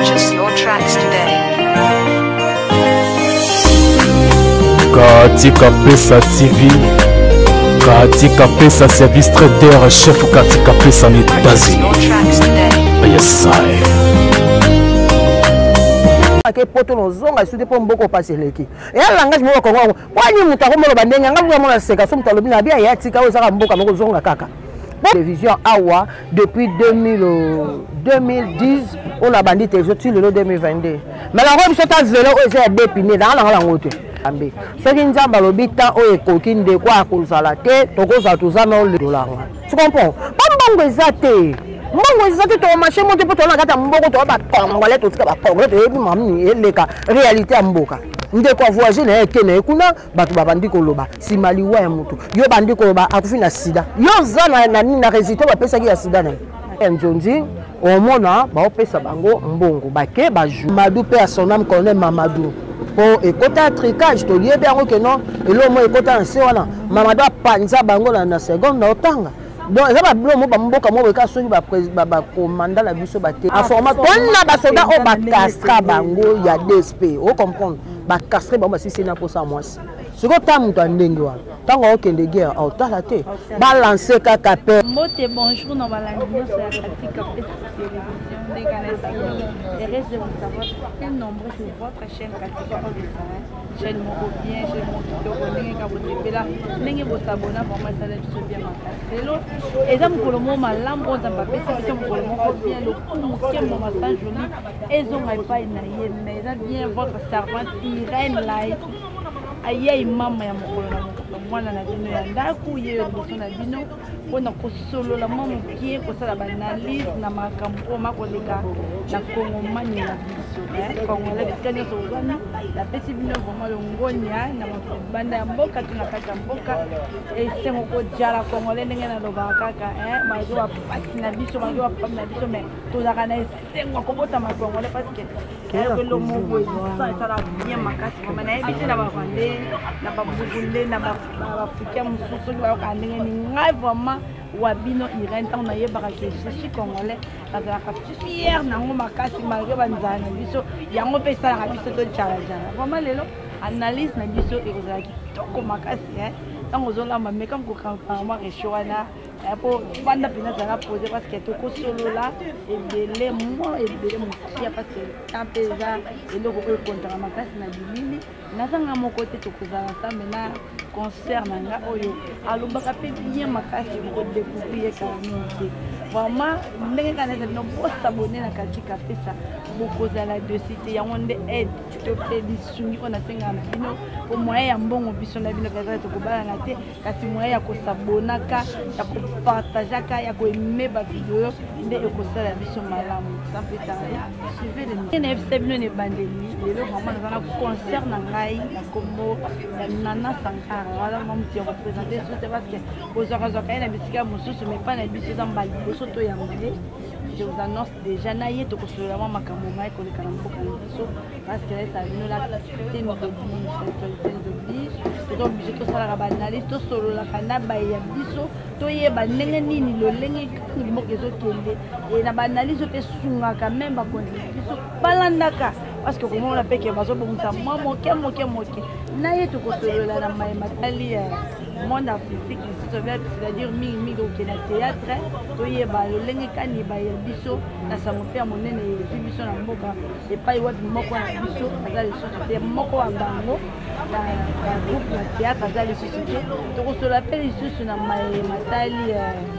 Purchase your tracks today. Katika Pesa TV, Katika Pesa Service Trader, chef Katika Pesa en États-Unis. Yes, I. Que poto no zonga sute po mboko passer leki et la langage mo ko ngo kwani mutako mo bandenga ngam mo na seka so mutalo bina bia ya tika o saka mboka mo zonga kaka télévision awa depuis 2010 on a bandit télévision tu le 2022 mais la robe sota zelo o c'est dépiné dans la ngote ambe so ki nzamba lobita o ekoki nde kwa kozala te tokoza tuzana le dollar tu comprends pambango ezate Mbongo ezate to marché monte po to na kata mboko to ba tongole to tika ba tongole to ebi mamni eleka réalité ya mboka nde ko voyager na ekene kuna batu babandi koloba simaliwa ya mutu yo bandi koloba akufi na sida yo zana na nini na résultat ba pesa ki ya sida na nzonzi omona ba opesa bango mbongo bake ba Mamadou pe a son âme colonel Mamadou po ekota tricage to yebe yango ke non elo mo ekota na se wana Mamadou panza bango na seconde na otanga. Donc, il y a des gens qui ont commandé la biso baté. En format, on a des soldats qui ont castré bango, il y a des SP. Vous comprenez? Ba castré bango si c'est pour ça moi. Ce que tu as entendu, tant qu'on a des guerres, on t'a la tête. Balancer KKP. Bonjour, nous allons vous Katika Pesa et reste de vous savoir très nombreux sur votre chaîne Katika Pesa. Chaîne mon bien, chaîne mon tutoriel, quand vous êtes là, n'ayez vos abonnés pour moi, ça va être bien ma et ça me colle mon malam, on n'a pas fait ça, me colle mon bien, le coup, qui est mon massage joli, et on n'a pas une aïe, mais ça vient votre servante Irène Light. Aïe, maman, ya mwana na bino ya ndaku ye liboso na bino mpona kosolola mwa mokie kosala baanalyse na makambo makoleka na kongomani na biso kongola bisika nyonso ozwami napesi bino vraimen longonia na banda ya mboka to na kati ya mboka esengo kojala kongole ndenge nalobaka kaka mazo bapasi na biso mazo bapami na biso mais tozalaka na esengo akobotama kongole parceke ekelo moko esala bien makasi mama nayebi te na bavande na babugule na bafukia mosusu bayoka ndenge ni ngai vraiment wabino Irène ntango nayebaka ke jeshi congolais nazalaka fiere nango makasi malgré banzala na biso yango mpe esalaka biso tojalajala vraiment lelo analyse na biso ekozala kitoko makasi ntango ozolamba meka kokamparama resho wana po banda mpena zala pose parce que tokosolola ebele mwa ebele mokia parce que temps mpe eza eloko oyo ekontaka makasi na bilili nazanga moko te tokozala nsambe na concert na nga oyo alobaka mpe bien makasi kodécouvrir ye kala mingi te vraiment ndenge kana ezali no bosabone na Katika Pesa bokozala dosi te yango nde aide to mpe lisungi oyo nasengaka na bino po moyen ya mbongo biso na bino kazala tokobalana te kasi moyen ya kosabonaka ya kopartageaka ya koeme bavideo nde ekosala biso malamu sampetaya suive na yebisa bino na ebandeli lelo vraiment naza na concert na ngai na kombo ya Nana Sankara wana mamuti ya kopresente so te parce que kozwakazwaka ye na bisika mosusu mais pas na biso eza mbali liboso to yango nde je vous annonce déjà na ye tokosolola mwa makambo mai koleka na mboka na biso parce que eza bino la activité nous oblige tozoblige tosalaka baanalyse tosololaka na baye ya biso toyeba ndenge nini lolenge kani mboka ezokende na baanalyse mpe esungaka meme bakonzi na biso balandaka parce que komona peke bazobongisa mwa moke na ye tokosolola na maye matali monde artistique c'est-à-dire mingi okende théâtre toyeba lolenge kani baye biso na sango mpe ya monene evi biso na mboka epai wapi moko na biso aza lisusu te moko wa bango na groupe na théâtre aza lisusu te tokosolola mpe lisusu na maye matali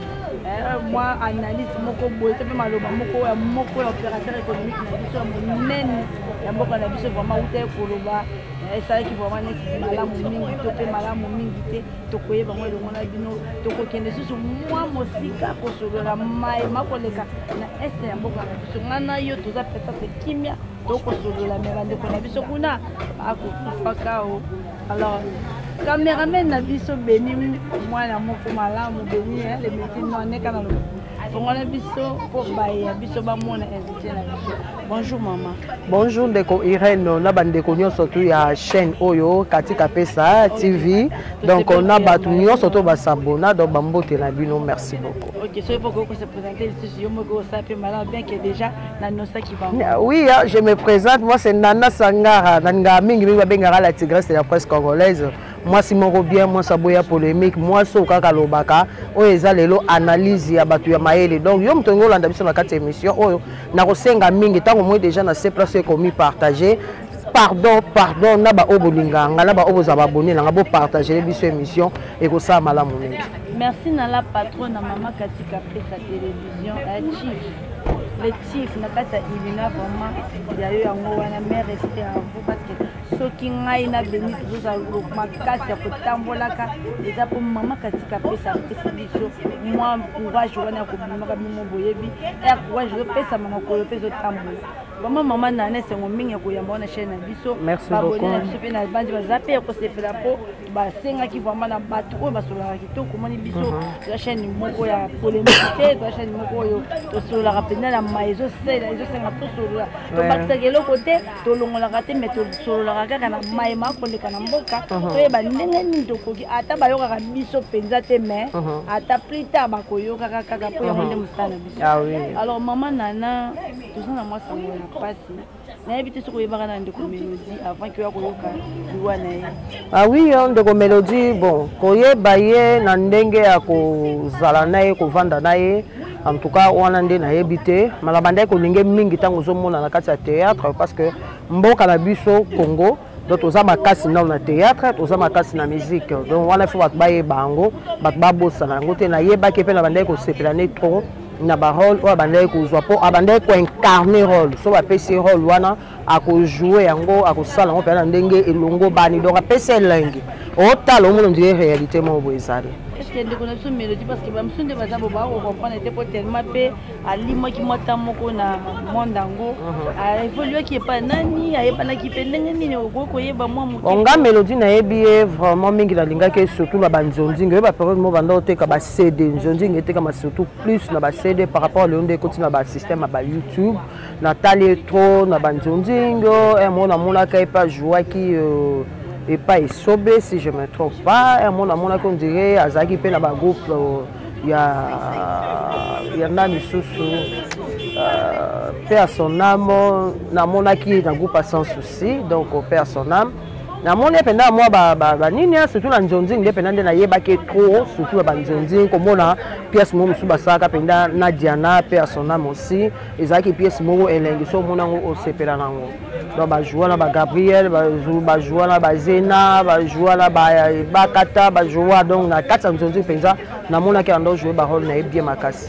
moi analyse moko boye te mpe maloba moko ya moko ya opérateur économique na biso ya monene ya mboka na biso vraiment uta ekoloba esalaki vraiment neti malamu mingi to mpe malamu mingi te tokoyeba ngo elongo na bino tokokende susu mwa mosika kosolola mai makoleka na este ya mboka na biso nga na yo toza peut-être kimia tokosolola me bandeko na biso kuna akokufaka o alors cameraman na biso Beni mwana moko malamu Beni le métier no aneka na fongana biso pour baya biso ba mona invité na biso. Bonjour maman. Bonjour ndeko Irène na bandeko nyonso tu ya chaîne Oyo Katika Pesa TV. Donc on a batu nyonso to ba s'abonner donc bambote na bino, merci beaucoup. OK, so pour que se présenter ici yo moko ça peut malin bien que déjà na nosa qui va. Oui, je me présente, moi c'est Nana Sangara, nanga mingi ba bengara la tigresse de la presse congolaise. Moi si mon bien, moi ça boya polémique, moi so kaka lobaka, o eza lelo analyse ya batu ya maele. Donc yo mtongo landa biso na kati émission oyo na kosenga mingi tango moi déjà na ces places commis partager. Pardon, na ba obolinga, na ba oboza ba abonné, na ba partager biso émission et ko sa mala monene. Merci na la patronne maman Katika Pesa télévision chief. Le chief na kata ilina vraiment ya yo yango wana mais rester à vous parce que soki ngai na beni tous à makasi ya kotambolaka déjà pour maman Katika Pesa biso moi courage wana ko bimaka bimo boyebi et courage le pesa mama ko le pesa tambola vraiment maman nana c'est mon mingi ko yamba na chaîne biso merci beaucoup biso pe na bandi bazape ko se fela po ba senga ki vraiment na batu o basola kitoko moni biso la chaîne moko ya polémique la chaîne moko yo to sola rapena la maizo sela izo senga to sola to bakisa le côté to longola kate mais to sola kaka na mai mako le kana mboka to e ba ndenge ni to koki ata ba yo kaka biso penza te mais ata plus tard ba ko yo kaka po ya monde mustana biso. Ah oui. Alors maman nana tout ça na moi ça me passe na ebité soko yebaka na ndeko Mélodie avant que ya ko yoka liwa na ye. Ah oui, ndeko Mélodie bon koyeba ye na ndenge ya kozala na ye kovanda na ye. En tout cas, on a des naïbités. Mais la bande est connue mingi tant aux hommes dans la théâtre parce que mboka la biso Congo. Donc aux ama kasi na na théâtre, aux ama kasi na musique. Donc on a fait battre baye bango, battre babo sana. Ngote na yeba kepe la bande ko sepelane trop. Na ba rôle ou bande ko zo po bande ko incarner rôle. So ba pesi rôle wana a ko jouer yango a ko sala on pe na ndenge elongo bani donc a pesi langue. O talo mo ndie réalité mo boezali. Est-ce qu'il y a des connexions mélodies parce que je me suis dit que je comprendre était tellement peu à l'image qui m'a tamoko na mondango a évolué qui est pas nani a pas na qui peut nani au gros koye ba moi on ga mélodie na yebi vraiment mingi na linga que surtout la banzonzinga ba période mo banda te ka ba CD nzonzinga te ka surtout plus na ba CD par rapport le onde continue ba système ba YouTube na taletro na banzonzinga et mon amona ka pas jouer qui et pas Sobé si je me trompe pas et mon amour qu'on dirait Azaki pe na ba groupe il y a nani susu père son âme na mona qui est dans groupe sans souci donc père son âme na mona pendant moi ba nini surtout na nzonzi pendant na yeba ke trop surtout ba nzonzi comme on pièce mo musu basaka pendant na Diana père son âme aussi Azaki pièce mo elengi so mona o sepela nango. Donc ba jouer na ba Gabriel ba jouer na ba Zena ba jouer na ba Kata ba jouer donc na 400 penza na mona ki ando jouer ba rôle na bien makasi.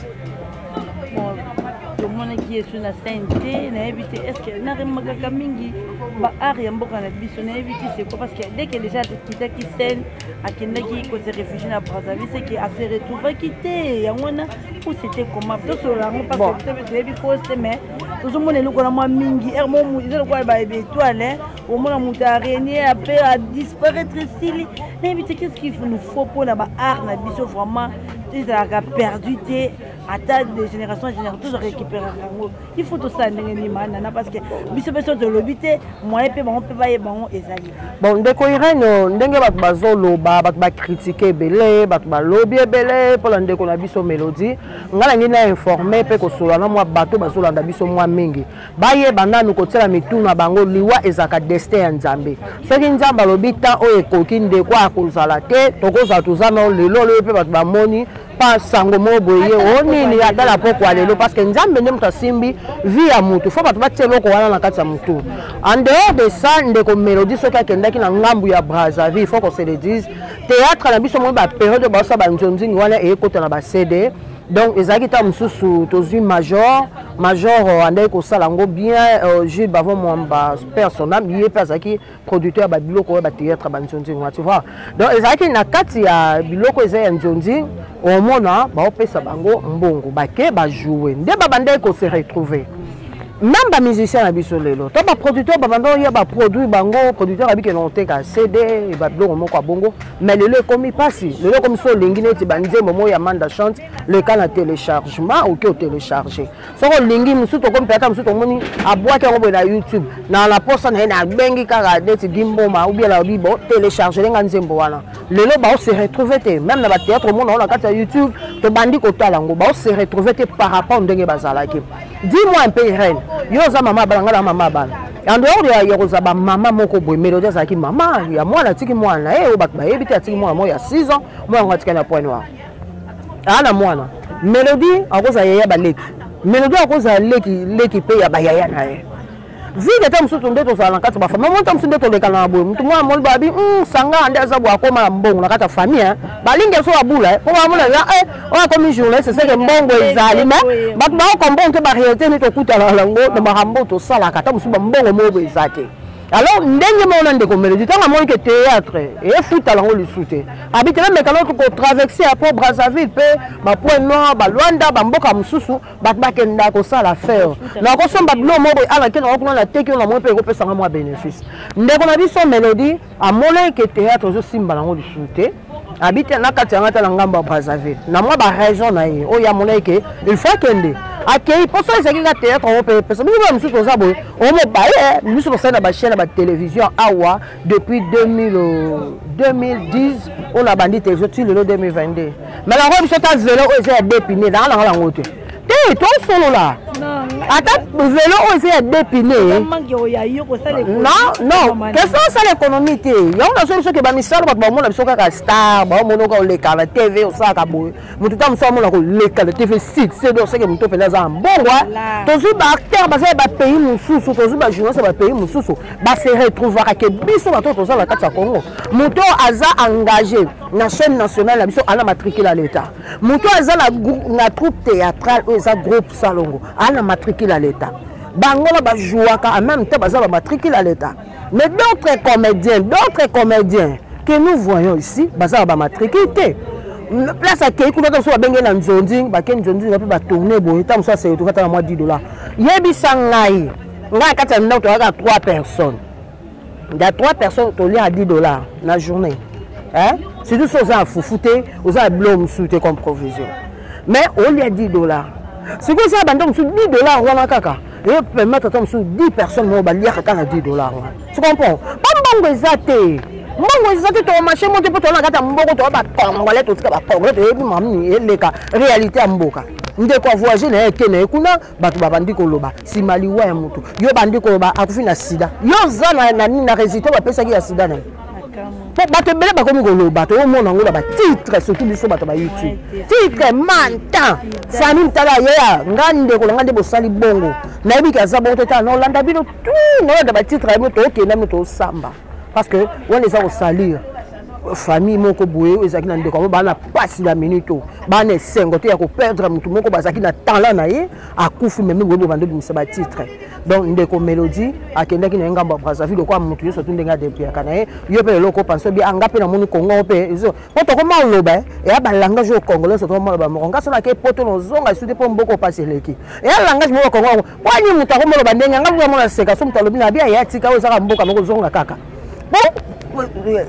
Bon tout le monde qui est sur la sainteté na éviter est-ce que na remaka mingi ba ari mboka na biso na éviter c'est quoi parce que dès que déjà quitté qui scène a kenda qui ko se réfugier na Brazzaville c'est qui a se retrouver quitté yangona ou c'était comment tout cela pas que tu es poste mais tout le monde est là moi mingi er mo mu ils quoi ba étoile au moins muta régner après à disparaître ici na éviter qu'est-ce qu'il nous faut pour na ba art na biso vraiment ils a perdu té attaque de génération en génération toujours récupérer il faut tout ça ni manana parce que biso beso de lobité moi pe on peut pas bon ezali bon ndeko Irène ndenge bat bazolo ba critiquer belé bat ba lobby belé pour ndeko na biso Mélodie ngala ngi na informer pe ko sola na moi bato bazolo nda biso moi mingi ba ye bananu ko tsela mituna bango liwa ezaka destin ya Nzambe soki Nzamba lobita o ekoki ndeko akozala te tokoza tuzama lelo pe bat ba moni pas sango mo boye oni ni adala poko alelo parce que Nzambe ndem tasimbi vie ya mutu faut pas batelo ko wana na kati ya mutu en dehors de ça ndeko Mélodie soki akendaki na ngambu ya Brazzaville faut qu'on se le dise théâtre na biso mo ba période ba sa banzonzingi wana e kota na ba CD donc ezaki ta mususu tozi major andai ko sala ngo bien Gilles Bavon Mwamba personnel lié pasaki producteur ba biloko ba théâtre banzonzingi tu vois donc ezaki na kati ya biloko ezaya nzonzingi au mona ba opesa bango mbongo ba ke ba jouer nde ba bandai ko se retrouver même les musiciens habitent lelo to ba producteur ba bando ya ba produit bango producteur habite non te ka CD et ba blongo moko bongo mais lelo comme passi lelo comme so lingine ti banze momo ya manda chante le cas na téléchargement ou que télécharger so ko lingi musuto comme peta musuto moni aboaka ngo na YouTube na la poste na bengi kaka deti dimboma ou bien la bibo télécharger nga nzembo wana lelo ba se retrouver te même na ba théâtre monde on a kata YouTube to bandi ko tala ngo ba se retrouver te par rapport ndenge bazalaki. Dis-moi un peu reine yo za mama balanga la mama bana en dehors ya yoza ba mama moko boy mélodie za ki mama ya mwana tiki mwana o bakba ebiti atiki mwana mo ya 6 ans mo ngatika na point noir ana mwana mélodie akoza yaya ba leki mélodie akoza leki pe ya ba yaya na ye vide ta msutu ndeto za nakati ba famille monta msutu ndeto leka na boy mtu mwana mo babi sanga ande azabu akoma mbongo na kata famille balinge so abula po ba mona ya on comme journaliste c'est que mbongo ezali mais ba ba ko mbongo te ba réalité ni to kuta la lango na mahambo to sala kata msuba mbongo mo ezake alors ndenge mona ndeko mélodie tanga mo ke théâtre et foot la ngo lisute habite même quand ko traverser après Brazzaville pe ba point noir ba Luanda ba mboka mususu ba bakenda ko sala faire na ko somba blo mo ala ke na ko na teki na mo pe ko pesa nga mo bénéfice ndeko na biso mélodie a mona ke théâtre zo simba la ngo lisute habite na kati ngata na ngamba Brazzaville na moi ba raison na ye o ya mona ke il faut kende akei pour ça c'est que théâtre on peut personne nous sommes tous aboy on me baie nous sommes sur la chaîne de télévision awa depuis 2010 on a bandit télévision sur le 2022 mais la robe c'est vélo c'est dépiné dans la route t'es tout solo là attends vélo c'est dépiné non qu'est-ce que c'est l'économie té yo na solution que ba misalo ba mona biso ka star ba mona ko le ka TV o sa ka boy mutu tam so mona ko le ka TV 6 c'est donc c'est que mutu pela za mbongwa tozu ba acteur ba za ba pays mususu tozu ba journaliste ba pays mususu ba se retrouver que biso ba to za la kata Congo mutu aza engagé na chaîne nationale la biso ana matricule à l'état mutu aza na troupe théâtrale ou za groupe Salongo ana matricule à l'état bangola ba jouaka en même temps baza ba matricule à l'état mais d'autres comédiens que nous voyons ici baza ba matricule place à kei kuna so benge na nzondi ba ken nzondi na pe ba tourner boy tam so c'est tout kata moi $10 yebisa ngai ngai kata ndao to ka 3 personnes da 3 personnes to li à $10 na journée hein c'est tout ça za foufuté aux a blom souté comme provision mais au lieu $10 c'est que ça bandom sous $10 wana kaka et permettre tam sous 10 personnes mo ba li ka na $10 tu comprends pas mbongo ezate mbongo ezate to marché monte po to na kata mboko to ba tongole to tika ba tongole to ebi mami eleka réalité ya mboka ndeko voyager na ekene kuna bato babandi koloba simaliwa ya mutu yo bandi koloba akufi na sida yo zana na résultat ba pesa ki ya sida na bato bele bakomi koloba to mona ngola ba titre surtout biso bato ba YouTube titre mantan famille tala ya ngande ko ngande bosali bongo na yebi ka za bongo tata no landa bino tout no da ba titre ya moto okenda moto samba parce que on les a au salir famille moko boye ezaki na ndeko bana passe la minute bana sengo te ya ko perdre mutu moko bazaki na talent na ye akufu même bobo bando bi misaba titre donc ndeko mélodie akendaki na ngamba Brazzaville ko mutu yoso tundenga depuis kana ye yo pe loko penso bi anga pe na moni Congo pe ezo poto ko ma loba e ya ba langage au congolais so to ma loba mo ngasa na ke poto no zonga sudi po mboko passe leki e ya langage mo Congo kwani mutu ko mo loba ndenga ngamba mo na seka so mutu lobi na bia ya tika o saka mboka moko zonga kaka bon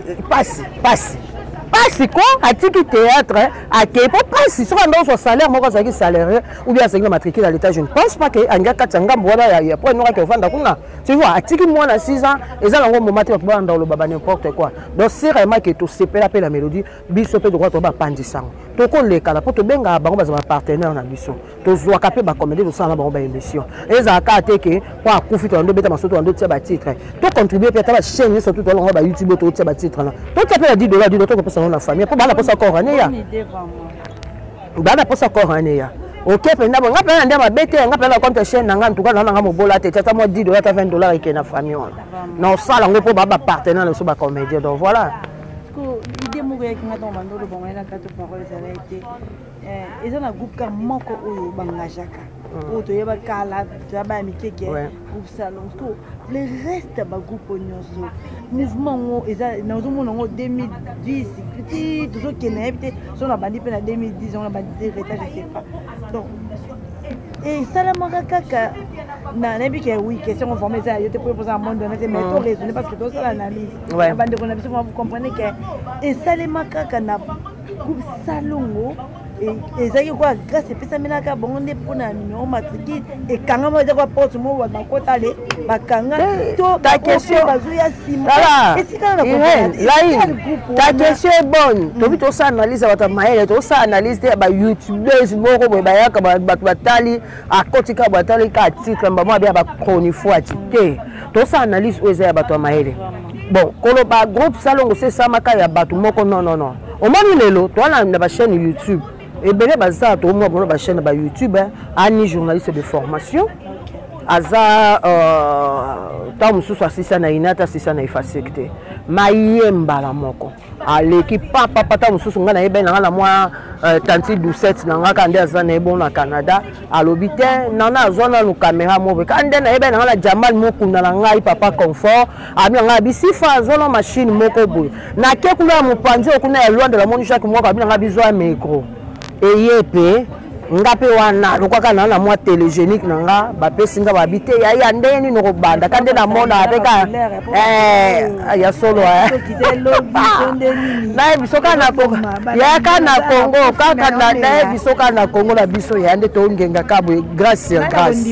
passe quoi atiki théâtre à qui pas passe sur un salaire moi ça qui salaire ou bien c'est matricule à l'état je ne pense pas que anga katanga mbona ya pour nous que vendre kuna tu vois atiki moi na 6 ans et ça lango moment tu vas dans le baba n'importe quoi donc c'est vraiment que tu sais pas la mélodie biso pe droit to ba pandisang to ko le kala pour to benga bango ba partenaire na biso to zwa kapé ba comédie to ça na bango ba émission et ça ka teke pour akufi to ndo beta masoto ndo tia ba titre to contribuer peut-être ba chaîne surtout to lango ba YouTube to tia ba titre là to taper $10 $10 to ko pesa na famille pour bana posa corane ya bana posa corane ya OK penda bonga pena ndema bete nga pena compte chaîne nga en tout cas na nga mobola te tata mo $10 ta $20 et na famille non ça là ngo pour ba partenaire so ba comédien donc voilà idée moko yaki nga ntango bandolo bango na kati parole ezala ete eza na groupe ka moko oyo bangajaka oyo toyeba kala toyaba ya mikeke groupe salon parce que le reste bagroupe nyonso mouvement ngo eza nazomona ngo 2010 petit tozokende yebi te so na bandi mpe na 2010 on a bandi te reta je sais pas donc esalamaka kaka nayebi ke oui question conforme ça yo te poser poser à monde donné mais to raisonner parce que to ça l'analyse bande qu'on a besoin vous comprenez que et ça les makaka na groupe salongo et ça quoi grâce et ça menaka bon on est pour na numéro matricule et quand on va quoi porte mo wa makota aller bakanga to ta question bazuya sima et si quand on ta question est bonne to vite ça analyse votre maïle to ça analyse ba youtubeurs moko ba yaka ba batali a kotika batali ka article ba bien ba chronique atité to ça analyse oza ba to maïle bon kolo ba groupe salongo c'est ça maka ya batu moko non au moins lelo to na ba chaîne YouTube et bien baza to mo ba chaîne ba YouTube ani journaliste de formation aza ta mususu asisa na inata asisa na ifacilité mayemba la moko aleki papa ta mususu ngana yebe na mwa tanti doucette na ngaka nde aza na ebo na Canada alobite nana zona lu caméra mo be kande na yebe na Jamal mokunda na ngai papa confort abi nga bisifa zona machine moko boy na ke kuna mopanzi okuna ya Luanda la moni chaque mois abi nga bizwa micro eyepe ngape wana lokaka na mwa télégénique nanga bapesinga babite ya ndeni no banda kande na mona apeka ya solo na bisoka na Congo ya kana Congo kaka na bisoka na Congo la biso ya nde to ngenga kabwe grâce sur grâce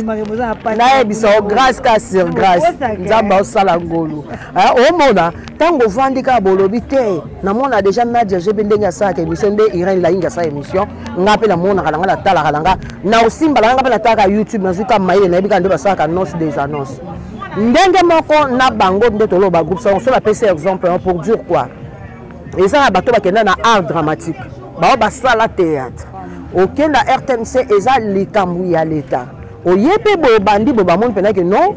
na biso grâce ka sur grâce nzamba osala ngolu o mona tango vandika bolobite na mona déjà Nadia Jebendenge sa émission de Irène Lainga sa émission ngape la mona kalanga tala kalanga na osimba langa na taka YouTube nazuka maile na bika ndo basaka annonce des annonces ndenge moko na bango nde tolo ba groupe ça on la PC exemple pour dire quoi et ça bato ba kenda na art dramatique ba sala théâtre OK na RTNC eza likambu ya l'état oyepe bo bandi bo ba mon pena que non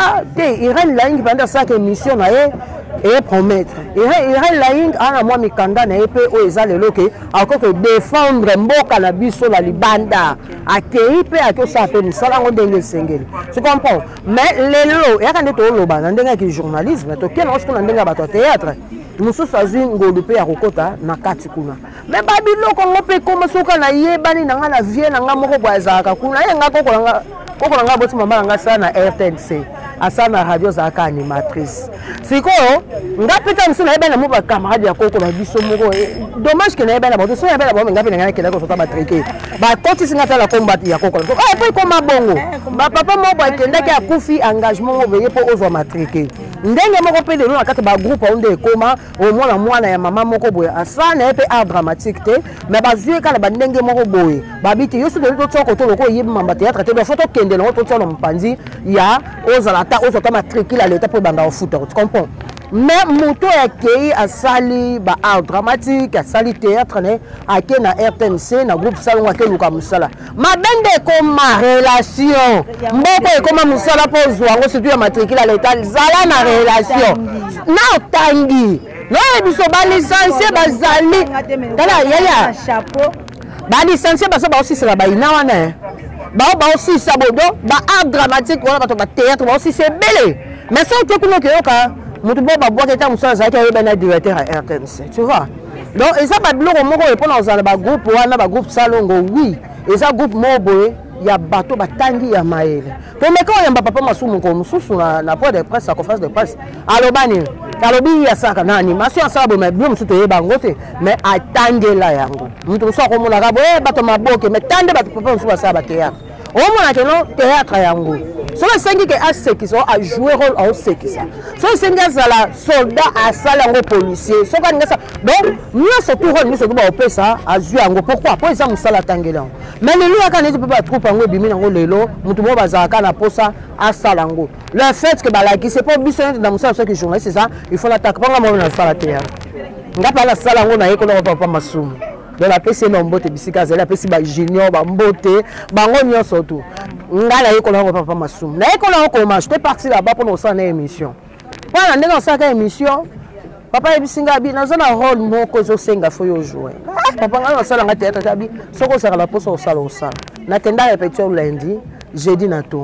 te Irène Laing pendant ça émission na et promettre Irène Laing ana moi mikanda na epe o eza lelo ke akoko défendre mboka na biso la libanda akeipe akosa pe misala ngo ndenge sengeli tu comprends mais lelo ya kande to loba na ndenge ki journalisme to kena osko na ndenge ba théâtre mususu azwi ngolu pe ya kokota na kati kuna mais babiloko ngo pe koma soka na yebani na nga na vie na nga moko bwa ezaka kuna ye nga koko nga boti mama nga sana na RTNC asana radio zaka animatrice sikoyo nga pita msuna yebana mo ba camarade ya koko ba biso moko dommage que na yebana ba so yebana ba nga pe na kela ko sota ba trike ba koti singa tala combat ya koko po koma bongo ba papa mo ba kenda ki akufi engagement mo beye po ozo matrike ndenge moko pe de na kati ba groupe onde koma o mwana ya mama moko boye asana epe art dramatique te mais bazue kala ba ndenge moko boye ba biti yosu de to tsoko to loko yeba mamba théâtre te ba photo kende na to tsolo mpanzi ya ozala ta ozota matricule à l'état pour banda au foot tu comprends mais moto ya kei asali ba art dramatique asali théâtre ne ake na RTNC na groupe salon ake luka musala mabende koma relation mboko ekoma musala po zwango surtout ya matricule à l'état zala na relation na tangi no biso ba licencié bazali tala yaya chapeau ba licencié baso ba aussi sera ba ina wana ba aussi sabodo ba art dramatique wala ba théâtre ba aussi c'est belé mais ça tu connais que yoka mutu bo ba boka ta musala za ka yeba na directeur à RTNC tu vois donc et ça ba biloko moko e pona ozala ba groupe wana ba groupe salongo oui et ça groupe mobo ya bato batangi ya maele to meka oyamba papa masumu ko mususu na point de presse à conférence de presse alobani alobi ya saka na animation sabo mais bien mususu yeba ngote mais atangela yango mutu so ko mona kabo bato maboke mais tande bato papa mususu ba saba théâtre au moins que non théâtre yango so le sengi que assez qui sont à jouer rôle en ce qui ça so le sengi azala soldat à sala ngo policier so ka ngasa donc nous surtout rôle nous surtout ba opesa à jouer yango pourquoi pour ça musala tangela mais le lieu quand il peut pas trouper ngo bimi ngo lelo mutu bo bazaka na posa à sala ngo le fait que balaki c'est pas biso dans musala ce que journaliste c'est ça il faut l'attaquer pas moi na sala théâtre ngapa la sala ngo na yeko na papa masumu de la PC nombote bisika zela PC ba junior ba mbote bango nyonso tout ngala yekola ko papa masumu na yekola ko ma j'étais parti là-bas pour nos émission voilà ndenge osaka émission papa ebisinga bi nazona rôle moko zo senga fo yo jouer papa ngala sala nga théâtre tabi soko sala la poso sala na tenda répétition lundi jeudi na tourner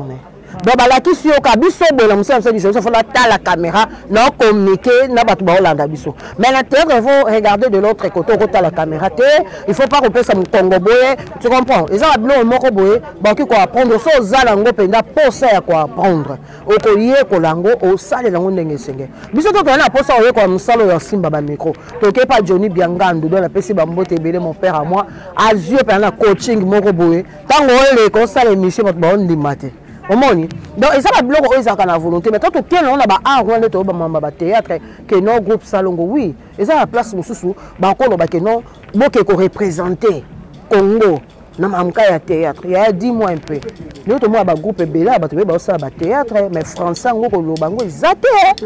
donc balakisi yoka biso bola musala biso faut la caméra na communiquer na batu ba olanda biso mais na théâtre il faut regarder de l'autre côté côté la caméra il faut pas repérer ça Congo boye tu comprends ils ont blo moko boye ba ki ko apprendre so zala ngo penda posa ya ko apprendre okoye ko lango o sale lango ndenge senge biso to na posa oye ko musalo ya simba ba micro to ke pa Johnny Biangando do la pesi ba mbote belé mon père à moi azio pendant coaching moko boye tango le ko sale mission ba ondimate omoni donc et ça va bloquer eux ça kana volonté mais quand tu tiens on a ba on to ba mamba ba théâtre que non groupe salongo oui et ça la place mususu ba ko ba que non boke ko représenter Congo na mamka ya théâtre il y a 10 mois un peu nous to moi ba groupe bela ba to ba ça ba théâtre mais français ngo ko lo bango ezate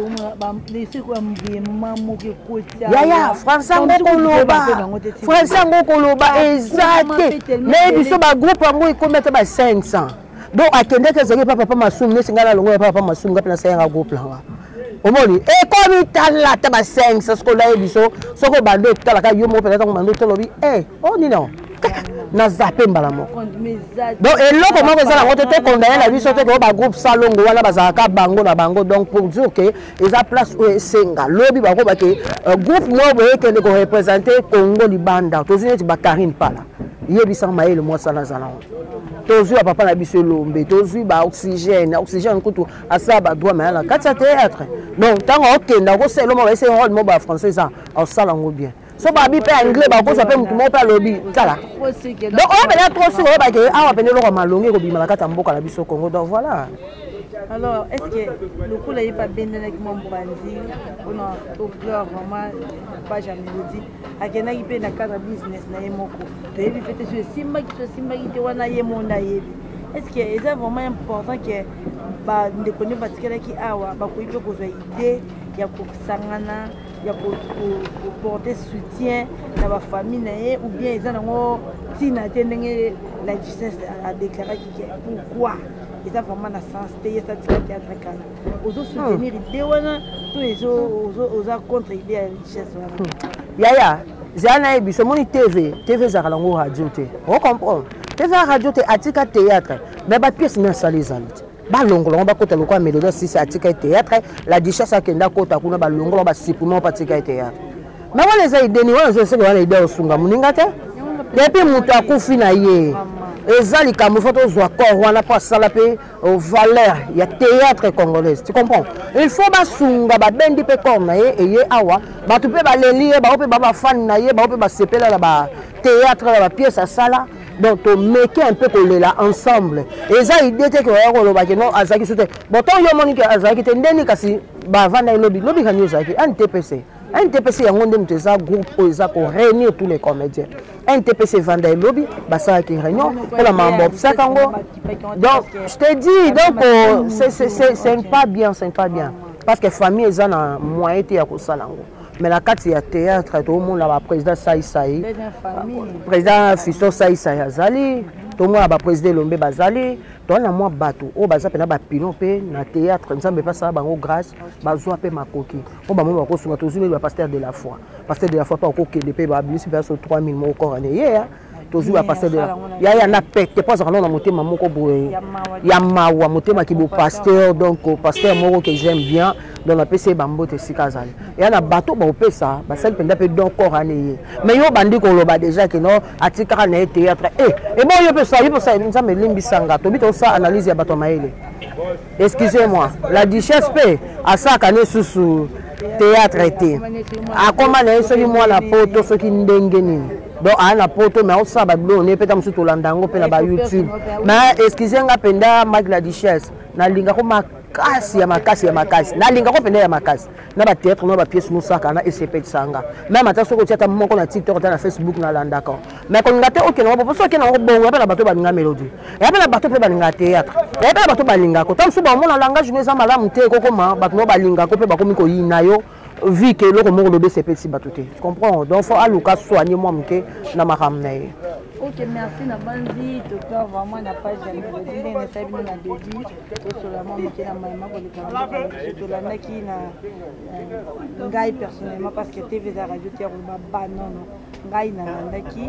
ya français ngo ko lo ba français ngo ko lo ba ezate mais biso ba groupe ngo ikometa ba 500 donc akende ke zaki papa masumu nesingala longo papa masumu kapena sayenga groupe là omoni e komi tala ta ba 500 sko la biso soko bando tala ka yo mo peut-être bando tolobi on dit non na zappé mbala mo donc eloko moko ezala ngo te condamner la biso te ko ba groupe salongo wana bazaka bango na bango donc pour dire que eza place o esenga lobi ba ko ba ke groupe mo boye ke ko représenter Congo libanda to zine ti ba Karine pala yebisa maele mo sala zala tozu papa na biso lombe tozu ba oxygène kutu asa ba droit mais la kati théâtre donc tango okenda ko selo mo ba ese rôle mo ba français ça au salango bien so ba bi pe anglais ba ko ça pe mutu mo pa lobi tala donc on va trop sur ba ke awa pene lo malongi ko bima la kati mboka la biso Congo donc voilà. Alors, est-ce que le coup là il pas bien avec mon brandi on a au cœur vraiment pas jamais dit à quel il peut na cadre business na yemoko to yebi peut-être sur simba qui te wana yemonda yebi est-ce que c'est vraiment important que ba ndekoni batikela ki awa ba ko ipe ko zo idée ya ko sangana ya ko porter soutien na ba famille na ye ou bien ils ont tina tendenge la justice a déclaré pourquoi ils ont vraiment la sens payer ça théâtre kana aux soutenir idée wana tous les aux contre idée la richesse yaya zana ebiso moni TV za lango radio te on comprend TV radio te atika théâtre mais ba pièce na salizali ba longolo ba kota lokwa mélodie si c'est atika théâtre la richesse akenda kota kuna ba longolo ba sipuno pa atika théâtre mais wala za idée ni wala zo wala idée osunga muninga te depuis mutu akufi na ye ezali kamu photo zwa corps wana pa sala pe valeur ya théâtre congolais tu comprends il faut ba sunga ba bendi pe corps na ye eye awa ba tu pe ba leli ba pe ba fan na ye ba pe ba sepela la ba théâtre la pièce à sala donc to make un peu kolela ensemble eza idée te ko yako ba ke non azaki soute bon ton yo moni ke azaki te ndeni kasi ba vanda lobi kanyo zaki NTPC yango nde muteza groupe oza ko réunir tous les comédiens NTPC vanda lobby basa ki réunion pour la mambo sakango donc je te dis donc c'est pas bien parce que famille eza na moyen te ya ko salango mais la carte ya théâtre tout le monde la président Saïsaï président Fisto Saïsaï azali tout le monde ba président Lombe bazali donc na moi bateau o baza pena ba pilon pe na théâtre nzambe pas ça bango grâce bazwa pe makoki o ba mo ba ko sunga tozuli ba pasteur de la foi pas ko ke de pe ba bisi ba so 3000 mo ko ane ya tozuli ba pasteur de la ya na pete pas ça na motema moko boye ya mawa motema ki bo pasteur donc pasteur moko que j'aime bien dans la PC bambote sikazali ya na bateau ba opesa ba sel penda pe donc ko ane mais yo bandi ko loba déjà que non atika na théâtre et bon yo pe ça nzambe limbisanga to bito ça analyse ya bato maele excusez-moi la duchesse pe asaka ne susu théâtre été a comment na soki mwana poto soki ndenge nini donc ana poto mais on ça ba blo ne peta musu to landango pe na ba YouTube mais excusez-nga penda Mike la duchesse na linga ko makasi ya makasi na linga ko penda ya makasi na ba théâtre na ba pièce musaka na SCP sanga même ata soko tiata moko na TikTok na Facebook na landaka mais kon ngate okena bo so okena bongo pe na bato ba ninga mélodie et pe na bato pe ba ninga théâtre et pe na bato ba linga ko tam so ba mona langage ne za malamu te ko koma bato no ba linga ko pe ba komi ko yina yo vu que le moko lobe CP si bato te tu comprends donc faut aluka soigner moi mke na makamnaye. Ok, merci Nabandi, docteur, vraiment n'a pas jamais dit, mais n'a pas bien dit, seulement mais na maman pour les tout la qui na ngai personnellement parce que TV za radio tiers ou ba non ngai nalandaki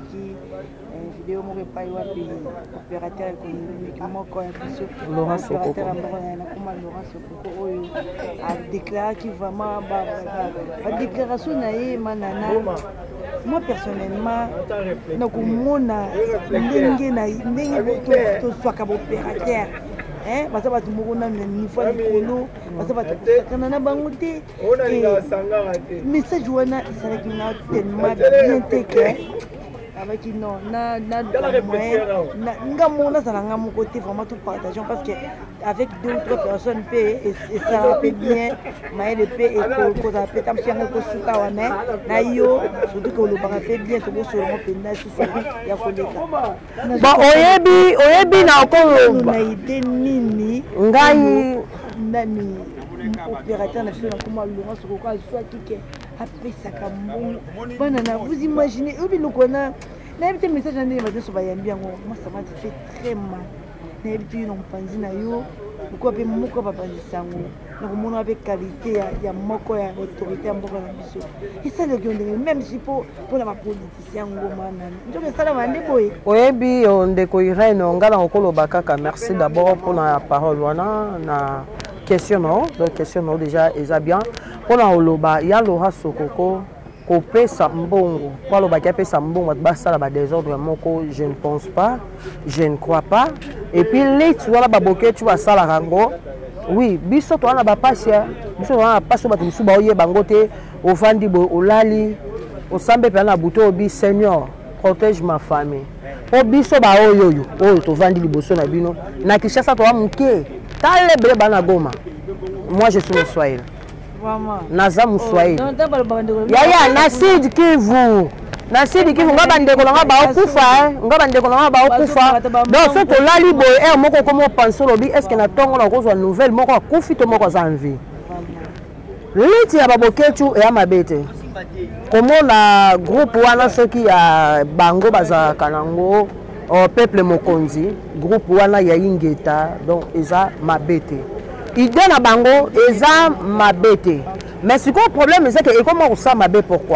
vidéo moko epai wapi opérateur économique moko ya biso opérateur ya moko nakoma Laurent Sokoko oyo adéclaraki vraiment badéclaration na ye manana moi personnellement nakomona ndenge tozwaka baopérateur baza bato moko na niveau ya likolo baza bato kosakana na bango te message wana esalaki nga tellement bien te ke avec non na moyen nga moko nazala nga moko te vraiment tout partageons parce que avec 2 ou 3 personnes et ça peut bien mayele pe ekozala pe tam sianga kosuka wana na yo surtout que olobaka pe bien tokosolongo mpenza susu ya koleka oyebi na okoloba na ide nini ngai nani opérateur na biso nakoma Laurent Sokoko azwaki ke apesaka mbongo bana na vous imaginez obi lokona nayebi te message na ndenge bato bayambi yango moi ça m'a fait très mal nayebi te yo na mopanzi na yo oko mpe moko bapanzisa yango nakomona mpe qualité ya moko ya autorité ya mboka na biso esalaki yo ndenge même si mpona bapoliticien yango manani nzoka esalama nde boye oyebi ndeko Irene nga na kokoloba kaka merci d'abord mpona parole wana na question no déjà eza bien mpona oloba ya Laurent Sokoko kopesa mbongo po alobaki apesa mbongo bato basala badésordre moko je ne pense pas je ne crois pas et puis liti wana baboketu basalaka yango oui biso towana bapasi biso towana bapasi bato mosusu baoyeba yango te ofandi boye olali osambe mpe na buto obi Seigneur protège ma famille po biso baoyoyo oyo tovandi liboso na bino na Kinshasa towa moke tala ebele bana Goma moi je suis Moswahili naza Moswahili yaya na Sud Kivu nga bandeko nanga baokufa donc so tolali boye moko komo pense lobi est-ce que na tongo na kozwa nouvelle moko akufi to moko aza en vie liti ya baboketu eya mabe te komona groupe wana soki ya bango bazalaka nango peuple mokonzi groupe wana ya ingeta donc eza mabe te idée na bango eza mabe te mais ce que problème c'est que comment on ça mabe pourquoi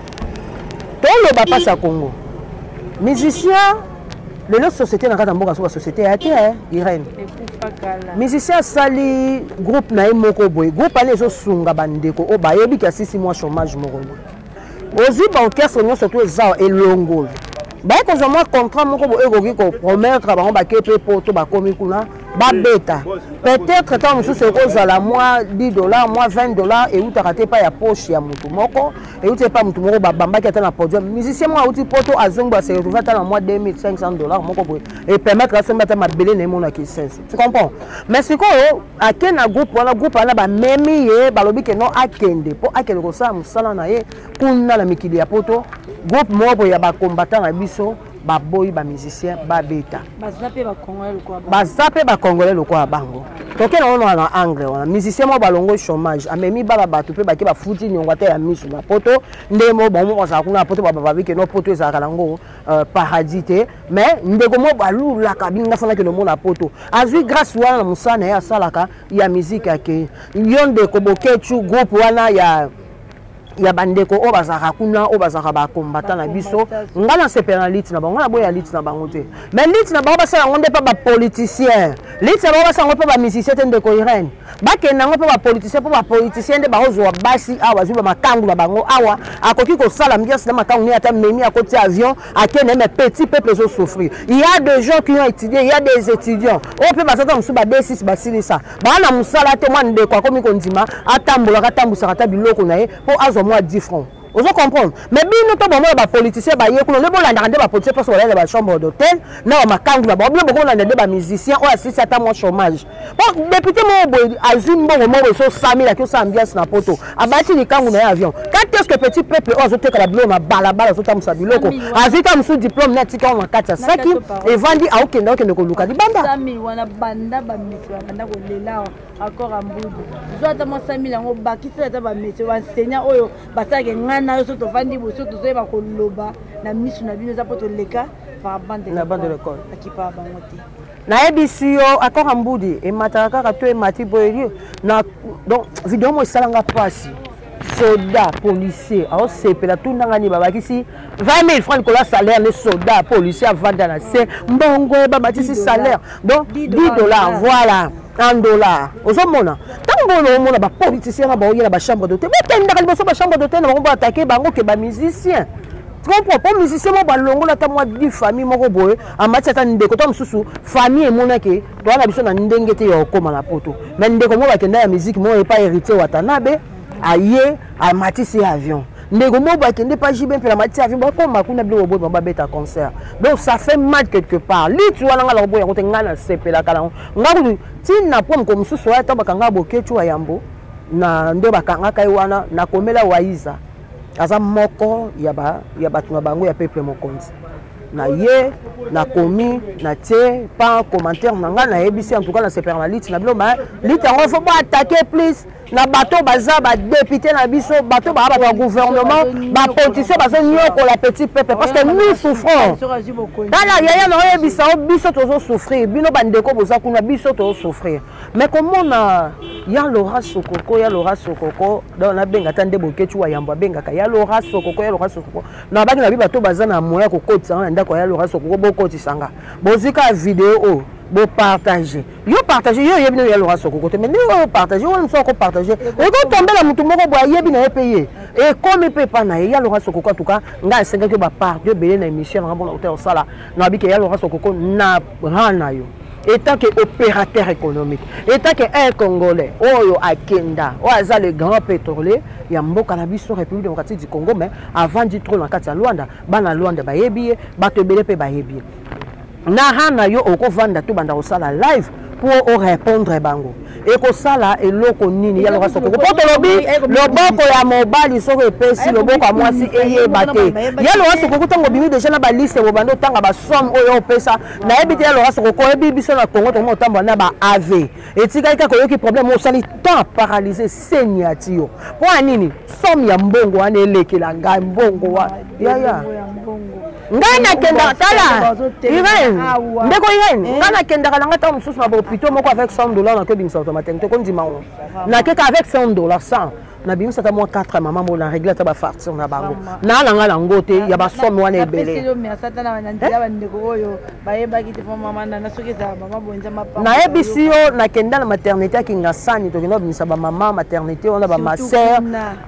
toloba passe à Congo musicien le société na kata mboka so société ya te Irene musicien sali groupe na moko boy groupe ale zo sunga bandeko o bayebi ka 6 mois chômage moko ozi ba orchestre no surtout eza elongolo ba ko zo moi contrat moko bo ekoki ko promettre bango ba kepe poto ba komi kuna ba beta peut-être tant musu se kozala moi $10 moi $20 et uta raté pas ya poche ya mutu moko et uta pas mutu moko ba bamba ki ata na podium musicien moi uti poto azongba se retrouver ata na moi $2500 moko boy et permettre à somba ta mabele na mona ki sense tu comprends mais c'est quoi akena groupe wana ba memi ye ba lobi ke non akende po akende ko sa musala na ye kuna la mikili ya poto groupe moko ya ba combattant na biso ba boy ba musicien ba beta baza pe ba congolais lokwa bango toke na ono na anglais wana musicien mo balongo chômage amemi bala bato pe ba ke ba futi nyonga te ya misu na poto ndemo bon mo za kuna poto ba bi ke no poto za kalango paradis te mais ndeko mo balula kabinga fana ke no mona poto azui grâce wana musana ya salaka ya musique yake yonde ko bokechu groupe wana ya bandeko o bazaka kuna o bazaka ba combattant na biso ngana se penalite na bango na boya lit na bango te mais lit na bango basala ngonde pa ba politicien lit na bango basala pa ba musicien ndeko Irene bakenda ngo pa ba politicien pa ba politicien de bazwa basi awa zuba makangu na bango awa akoki ko sala mbiasi na makangu ni ata memi à côté avion akene mais petit peuple zo souffrir il y a des gens qui ont étudié il y a des étudiants o pe bazata musu ba D6 basilisa bana musala te mwa ndeko akomi kondima atambola katambusa kata biloko na ye po azo moi 10 francs. Vous comprenez? Mais bien nous sommes des politiciens, les politiciens parce qu'on a des chambres d'hôtel, nous avons des musiciens, on assiste à mon chômage. Bon, député Azim Bongo, so Sami, la question ambiance na poto, abattu les kangourous dans l'avion. Quand est-ce que petit peuple a sauté la bleu, ma balabala, sauté à Musabiloko, Azita Moussou diplôme, net, on a 4 5 et vendu à aucun autre que Luka. Sami, on a banda, banda, encore en bout. Je dois moi Sami, on va quitter la métier, enseignant, basage, na yo to vandi bo so to zoeba ko loba na misu na bino za poto leka par bande de l'école akipa bango te na ebisi yo akora mbudi e mataka ka to e mati boye na donc vidéo mo salanga pasi soldats, policiers, alors c'est pour la tout n'angani babakisi 20 000 francs de salaire les soldats, policiers avant dans c'est mbongo babakisi salaire donc 10 dollars voilà. $1. Ozomona. Tango on a ba politicien na ba oya ba chambre d'hôtel. Mais tenda ka liboso ba chambre d'hôtel na ba attaquer bango ke ba musicien. Tu comprends pas musicien mo ba longo la ta moi 10 famille moko boye en matière ta ndeko to mususu famille monake to na biso na ndenge te ya okoma na poto. Mais ndeko mo ba kenda ya musique mo e pas hérité Watanabe aye a matisi avion. Ndeko mo ba kende pas jibe pe la matisi avion ba ko makuna bilo obo ba beta concert. Donc ça fait mal quelque part. Lui tu wana ngala obo ya kote ngana sepela kala. Ngaku tina pom ko mususu wa ta bakanga bokechu wa yambo na ndo bakanga kai wana na komela waiza. Aza moko ya batu na bango ya peuple mokonzi. Na ye na komi na tie pas commentaire na nga na ebisi en tout cas na sepernalite na bilo ba lit en faut pas attaquer plus na bateau baza ba député na biso bateau ba ba gouvernement ba politicien bazo nyoko la petit peuple parce que nous souffrons tala yaya na ebisa biso tozo souffrir bino bandeko boza kuna biso tozo souffrir mais comment na ya Laura Sokoko dans na benga tande bokechu wa yamba benga ka ya Laura Sokoko na baki na bi bateau baza na moya ko kotisa na ndako ya Laura Sokoko bokotisanga bozika vidéo bo partager yo partager yo yebi no ya Laura Sokoko mais yo partager on so ko partager et quand tomber la mutu moko bo yebi na payer et comme peut pas na ya Laura Sokoko en tout cas nga senga ke ba part de belé na émission na bon hôtel sala na bi ke ya Laura Sokoko na rana yo étant que opérateur économique étant que un Congolais oyo akenda o aza le grand pétrolier ya mboka na biso République démocratique du Congo mais avant du trône na kati ya Luanda bana Luanda ba yebi bato belé pe ba yebi na hana yo okovanda to banda osala live pour répondre bango et ko sala eloko nini ya Laura Sokoko poto lobi loboko ya mobali soko epesi loboko ya mwasi eyebate ya Laura Sokoko tango bimi déjà na ba liste bo bando tanga ba somme oyo opesa na ebite ya Laura Sokoko ebi biso na Congo to mo tamba na ba AV etika ka koyoki problème osali temps paralysé seniatio po nini somme ya mbongo wana elekela ngai mbongo wa ya ngana kenda tala Irene ndeko Irene ngana kenda kalanga ta mususu na hôpital moko avec $100 na ke bimisa automatique ko ndima on na ke avec $100 100 na bimisa ta mo 4 maman mo na régler ta ba facture na bango na langa la ngote ya ba somme wana ebele na ebisi yo na kenda na maternité kinga sani to kino bimisa ba maman maternité on a ba ma sœur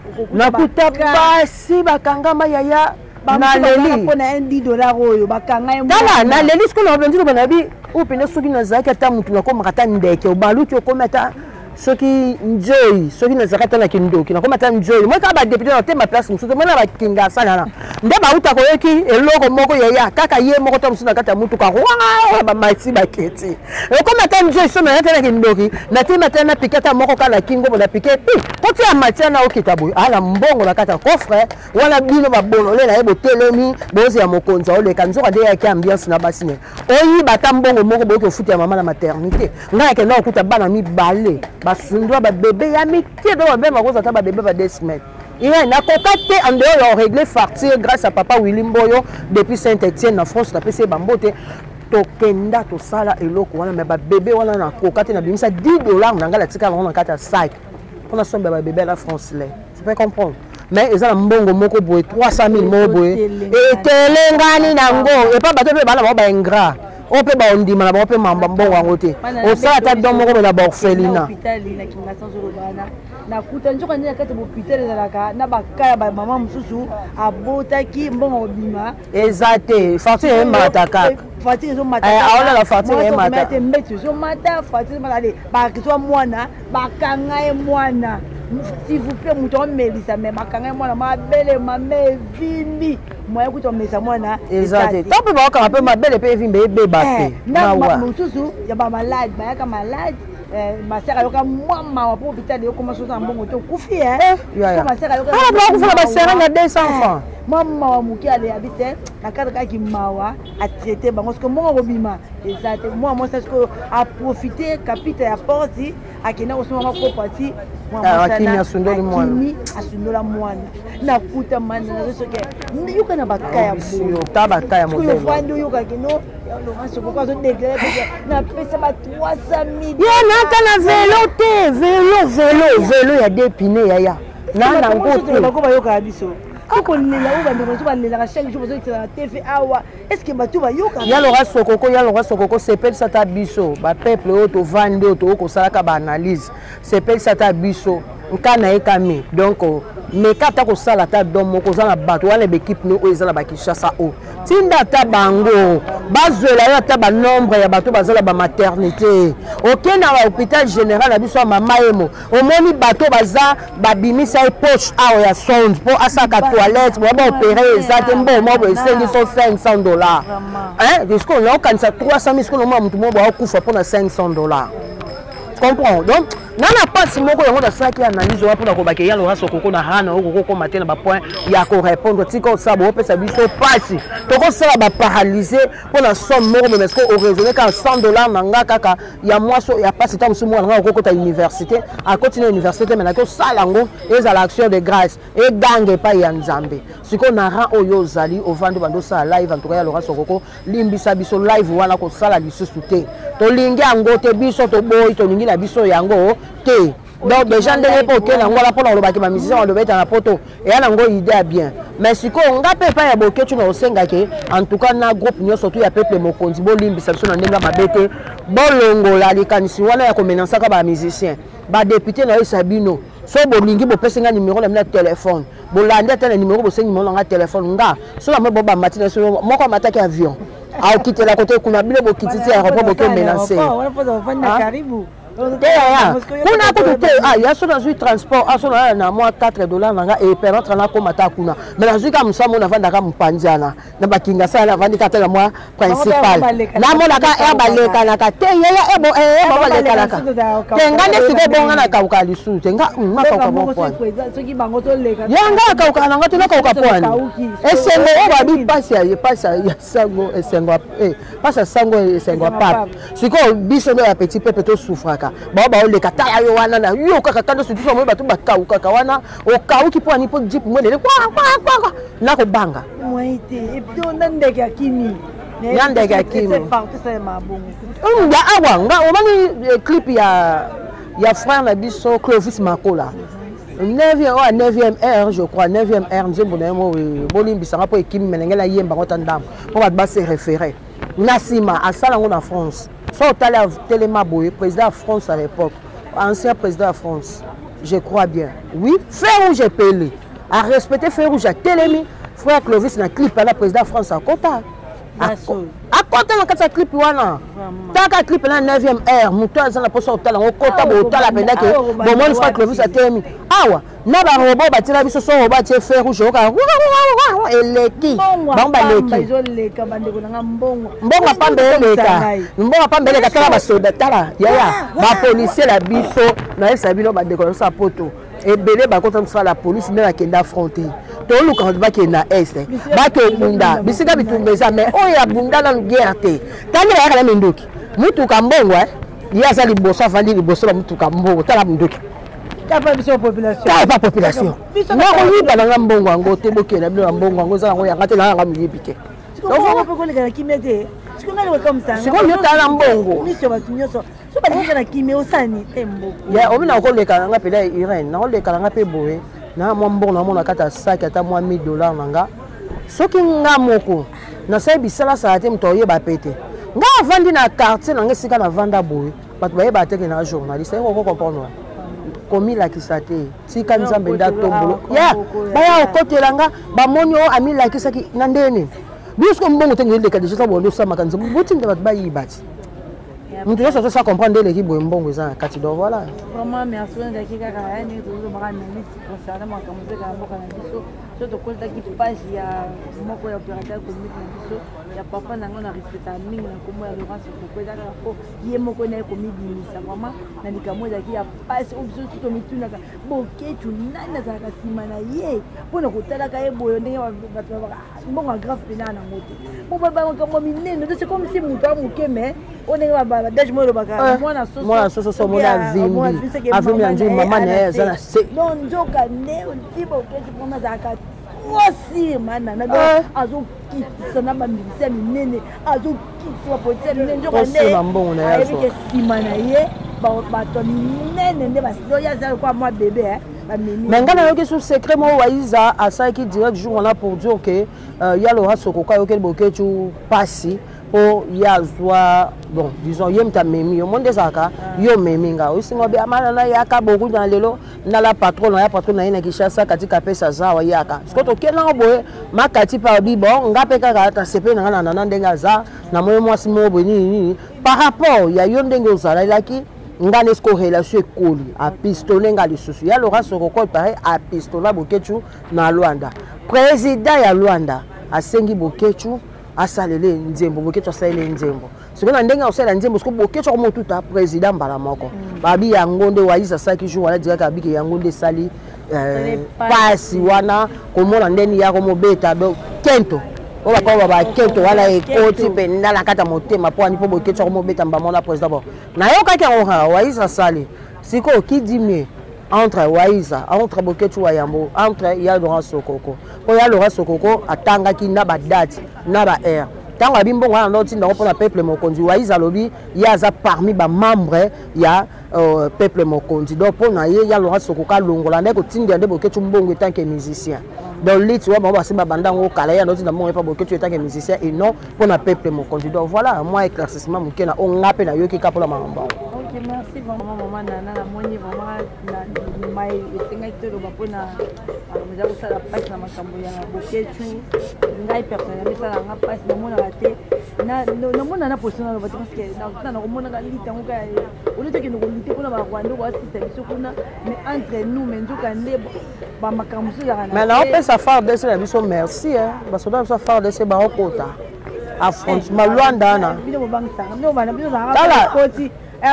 na kuta basi bakanga mayaya na leli pona $10 oyo bakanga ye tala na leli ce qu'on a besoin de banabi ou pene soki na zaki ata mutu na ko makata ndeke obaluki okomata soki njoi soki na zakata na kindoki na komata njoi moi ka ba député na tema place mususu moi na ba kinga sana na nde ba uta ko yeki eloko moko ya kaka ye moko to mususu na kata mutu ka ba mati ba keti e komata njoi so na tena kindoki na tema tena pikata moko kala kingo na piketi poti ya matia na okitabu ala mbongo na kata coffre wala bino ba bolole na ebo telemi bozi ya mokonza ole kanzo ka de ya ki ambiance na basine oyi bata mbongo moko boyo futi ya mama na maternité ngaya ke na okuta bana mi balé basundwa ba bébé ya mike do ba ma koza ta ba bébé ba 2 semaines il a na kokate en dehors régler facture grâce à papa Willy Mboyo depuis Saint-Étienne na France na PC bambote to kenda to sala eloko wana mais ba bébé wana na kokate na bimisa $10 na ngala tika na kata sac on a son ba bébé la France là tu peux comprendre mais ils ont mbongo moko boy 300 000 mo boy et telengani nango et pas bato pe bana ba ingrat on peut ba ondima na ba pe mamba mbongo wango te o sala ta don moko na ba orphelina hôpital na kinga sanzo bana na kuta njoka ndia kati hôpital ezalaka na bakaya ba mama mususu abotaki mbongo obima exacte facture mata kaka facture zo mata aona la facture mata te mbetu zo mata facture mata ale ba kiso mwana bakanga e mwana s'il vous plaît muto melisa me bakanga e mwana mabele mame vimbi moya kuto melisa mwana exacte top ba ka pe mabele pe vimbi beba pe na mususu ya ba malade ba ya malade ma sœur ayoka mama wa pour hôpital yo comment ça mbongo to kufi ma sœur ayoka ba kufa ba sœur na 200 francs mama wa muki ale habite na kadaka ki mawa a traiter bango parce que mbongo robima exact moi c'est que a profiter capita ya porti akina osoma ko parti moi akini asundoli mwana asundola mwana na kuta mana na soke yuka na bakaya bo tabakaya modelo ko fandi yuka kino so ko zo déclarer na pesa ba 300 000 ya na kana vélo te vélo ya dépine ya na ngoto bako bayoka biso ko lela o bande ko balela chaque jour bazo tela TV awa est-ce que batu bayoka ya lora sokoko sepel sata biso ba peuple o to vande o to ko sala ka ba analyse sepel sata biso nkana ekami donc mais kata ko sala ta domo ko zana bato wana l'équipe no o ezala ba Kinshasa o tinda ta bango bazela ya ta ba nombre ya bato bazala ba maternité okena ba hôpital général na biso mama emo omoni bato baza babimisa e poche awa ya sonde po asaka toilette bo ba opérer ezate mbo mo bo esengi $500 hein disco on kanisa 300 000 ko no mutu mo bo akufa pona $500 comprends donc nana pasi moko yango da saki analyse wa pona ko ba ke ya lo raso koko na hana oko ko matena ba point ya ko répondre tika osabo opesa biso pasi to ko sala ba paralyser pona somme moko mais ko o raisonner ka $100 nanga kaka ya moiso ya pasi ta musumo nga ko ta université a continuer université mais na ko sala ngo eza l'action de grâce et gange pa ya nzambe siko na ran oyo zali o vando bando sa live en tout cas ya lo raso koko limbisa biso live wana ko sala lisusu te to lingi ango te biso to boy to lingi na biso yango te donc déjà ndenge po ke nango la pona lobaki ba musicien on beta na poto et ya nango idée bien mais siko nga pe pa ya boke tu na osenga ke en tout cas na groupe nyo surtout ya peuple mokonzi bo limbisa biso na ndenga mabete bolongola likanisi wana ya komenansa ka ba musicien ba député na Sabino so bolingi bo pesenga numéro na téléphone bolande ta numéro bo sengi mo na téléphone nga so la mo ba matina so moko mataki avion a quitter la côté kuna bile bo kititi aéroport bo ke menacer wala poza vanda karibu kuna ko te ya so dans transport a so na moi $4 nanga et permettre na ko mata kuna mais na zuka musamo na vanda ka mpanzana na bakinga sala vandi ka tela moi principal na mona ka air baleka na ka te ya ebo baleka na ka tenga ne siko bonga na ka ukali su tenga maka ka bon point soki bango to leka yanga ka ukana nga tena ka point esengo o ba bi passe ya sango esengo passe sango esengo pap siko biso no ya petit peuple to souffraka baba ole katala yo wana na yo kaka kando sutu mo batu bakau kaka wana o kauki po ani po jeep mwele kwa na ko banga moite et puis on ndeke akimi ndeke akimi c'est parti c'est mabongo ya awa nga o mani clip ya frère na biso Clovis Makola 9e heure je crois 9e heure nzembo na mo bolimbisa po ekimi menengela yemba ngotandam po ba se référer nasima asala ngo na France. Soit au Téléma Boye, président de France à l'époque, ancien président de France, je crois bien. Oui, Fer Rouge est pelé. À respecter Fer Rouge à Télémi, frère Clovis n'a clip à la président de France à Kota. À Kota, dans le clip, tant qu'à clip à la 9e heure, Mouton a la poste au talent, au Kota, au talent, que bon, moi, frère Clovis a Télémi. Ah ouais, n'a pas robot, bâti la vie, ce sont robots, c'est Fer Rouge, et les qui bamba les qui mbonga pambeleka mbonga pambeleka tala ba soda tala yaya ba policier la biso na esabino ba décoration sa poto et belé ba konta msa la police na kenda affronter to luka ba kenda est ba ke bunda bisika bitumbeza mais o ya bunda na guerre te tani ya kana mendoki mutuka mbongo ya za liboso afandi liboso la mutuka mbongo tala mundoki pas population. Pas population. Non, on y va dans mbongo ngo te bokela bilo mbongo ngo za ngo ya ngate na nga muyibike. Donc on peut connaître la kimete. Ce qu'on a comme ça. C'est quoi yo tala mbongo. Mission ba tunyoso. So ba ngana kimé osani tembo. Ya omi na ko leka nga pela Irene, na ko leka nga pe boye. Na mo mbongo na mo na kata sac ata mo $1000 nanga. Soki nga moko na sai bisala sa te mtoye ba pete. Nga vandi na quartier na ngesika na vanda boye. Bato ba yeba teke na journaliste ko comprendre. Komi la kisate tika nzambe nda tombolo ya baya okotelanga bamoni o ami la kisaki na ndene biso mbongo tengele ka déjà bondo sama kanza butinga bat bayi bati mtu yoso ça comprendre l'équipe mbongo za kati do voilà vraiment merci on daki kaka yani tuzo baka na liste concernant makambo ka mboka na biso so to kolta ki page ya moko ya opérateur communique na biso ya papa nango na respecta mingi na komo ya Laurence ko za ko ye moko na ko mibimisa vraiment na likamo daki ya passe ou biso to mitunaka boke tu nana za ka simana ye pona ko tala ka ye boyo ndenge bato ba mbongo grave pena na ngote bo ba makambo minene c'est comme si mutu amuke mais on est ba dash mo lo baka mwana soso mona vimbi avimbi anzi mama na za na se donc nzoka ne ndibo ke tu prendre za ka aussi mana na azo kitisa na bambisa minene azo kitisa potia minene nzoka ne ayebike sima na ye bato minene nde basido ya za kwa mwa bébé Mais quand on a sur secret moi Waiza à ça qui direct jour on a pour dire que il y a Laura Sokoko auquel boké tu passi pour yazwa bon disons yem ta memi yo monde zaka yo meminga aussi ngo be amana na yaka beaucoup dans lelo na la patron na Kinshasa katika pesa zawa yaka sikoto kena boye makati pa bi bon ngape kaka ta sepe na ndenga za na moyo mwasi mo boni par rapport ya yo ndenge ozala laki ngane sko relation ekoli a pistolet ngali susu ya Laura Sokoko pareil a pistolet bokechu na Luanda président ya Luanda asengi bokechu asalele nzembo bokechu asalele nzembo sikola ndenge osala nzembo siko bokechu ko motuta président mbala moko babi yango nde Waiza saki jour wala diraka abiki yango nde sali pasi wana komona ndeni ya ko mobeta do kento oba ko ba kento wala ekoti penda la kata motema po ani po bokechu ko mobeta mbamona président bo na yo kaka o Waiza sali siko ki dimie entre Waiza entre bokechu wa yambo entre ya Laura Sokoko po ya Laura Sokoko atanga ki na ba date na ba air tanga bimbo ngana ndoti ndako pona peuple mokonzi Waiza lobi yaza parmi ba membre ya peuple mokonzi donc pona ye ya Laura Sokoko longola ndeko tindi ande bokechu mbongo tant que musicien donc lit wa ba simba bandango kala ya ndoti ndamo pa bokechu tant que musicien et non pona peuple mokonzi donc voilà moi éclaircissement mukena on ngape na yoki kapola mambo. Ok, merci vraiment maman Nana la moni vraiment na mai esenga telo bapona meza kusala passe na makambo ya bokechu ngai personnellement sala nga passe na mona raté na mona na position na parce que na komona ka lita ngoka on était que nous lutter pour na ba Rwanda ko assiste biso kuna mais entre nous menzuka nde ba makambo so ya na mais là on peut ça faire de ça biso merci hein parce que ça faire de ça ba okota affrontement Luanda na bino bangsa no bana bino za koti ya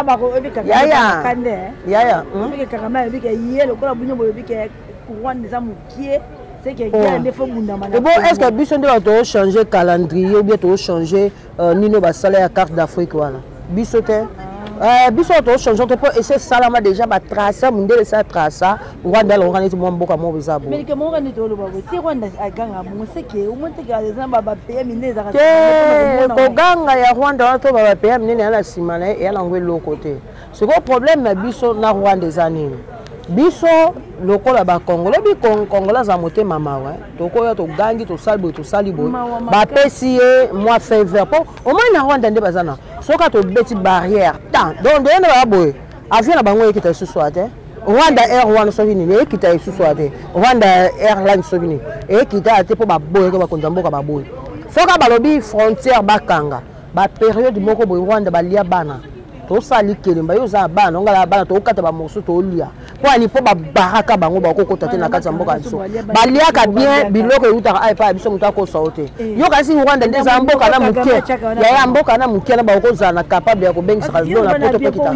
est-ce que biso nde bato changer calendrier ou bien to changer nino basala ya carte d'Afrique wana biso te biso to changer to po essayer salama déjà ba tracer mundele sa tracer Rwanda lo ngani mo mboka mo bizabo mais que mo ngani to lo babo ti Rwanda aganga mo seke o monte ka zamba ba paye mineza ko ganga ya Rwanda to ba paye minene na simana et ala ngwe lo côté ce gros problème na biso na Rwanda zanini biso lokola ba Congolais bi Congolais za motema mawa tokoya to gangi to salbo to salibo ba pesi moi faveur po au moins na Rwanda nde bazana soka to beti barrière tant donc de na ba boy avion na bango ekita susu ate Rwanda Air One sovini ne ekita susu ate Rwanda Airlines sovini ekita ate po ba boy ko ba konjamboka ba boy soka balobi frontière bakanga ba période moko boy Rwanda balia bana to sali kelemba yo za bana ngala bana to kata ba mosu to lia po ani po ba baraka bango ba kokota te na kati mboka nso baliaka bien biloko yuta ai pa biso muta ko saute yo kasi Rwanda ndeza mboka na mukie ya mboka na mukie na ba ko za na capable ya ko bengisa ka zo na poto pekita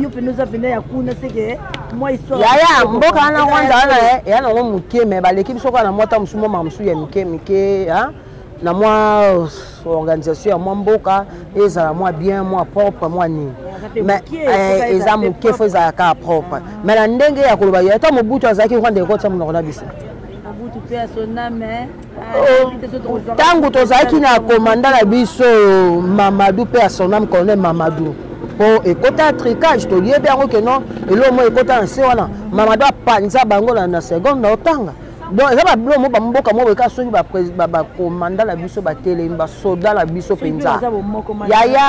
ya mboka na Rwanda na ya na mukie me baleki biso ka na mota musumo ma musu ya mike ha na moi organisation ya moi mboka ezala moi bien moi propre moi ni mais eza mukie fo za ka propre mais na ndenge ya koloba ya ta mobutu azaki Rwanda ko tsa munoko na biso mobutu pe asona mais tangu tozaki na commandant na biso Mamadou pe asona colonel Mamadou po ekota tricage to lié bien que non elo mo ekota nse wana Mamadou apanza bango na seconde na otanga donc ça va blo mo ba mboka mo ka soki ba commandant la biso ba tele ba soldat la biso penza ya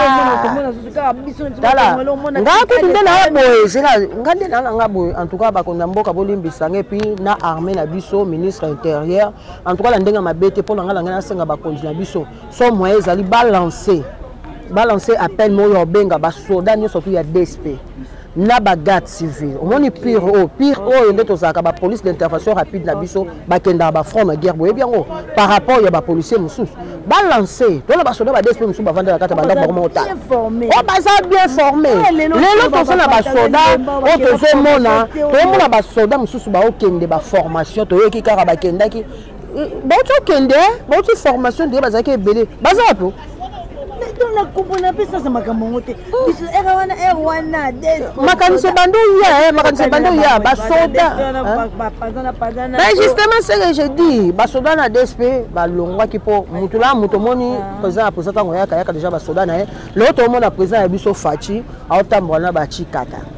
ngako tinde na boy sika ngande na ngabo en tout cas ba konda mboka bolimbisa ngepi na armée na biso ministre intérieur en tout cas la ndenga mabete pour ngala ngana senga ba konzi na biso so moyens ali balancer appel mo yo benga ba soldat nyo surtout ya DSP na bagarde civile omoni pire nde tozalaka ba police d'intervention rapide na biso bakenda ba front na guerre boye bien par rapport ya ba policier mosusu balancer to na ba soldat ba DSP mosusu bavanda kata banda ba mota o baza bien formé lelo to na ba soldat o to mona to mona ba soldat mosusu ba okende ba formation to yoki kaka bakendaki ba to kende ba to formation de bazaki ebele baza po na kupona pesa za makamongote biso era wana makanise bando ya ba soda mais justement c'est que je dis ba soda na DSP ba longwa ki po mutula mutomoni président tango yaka déjà ba soda na l'autre mona président ya biso Fachi aotambola na ba chikata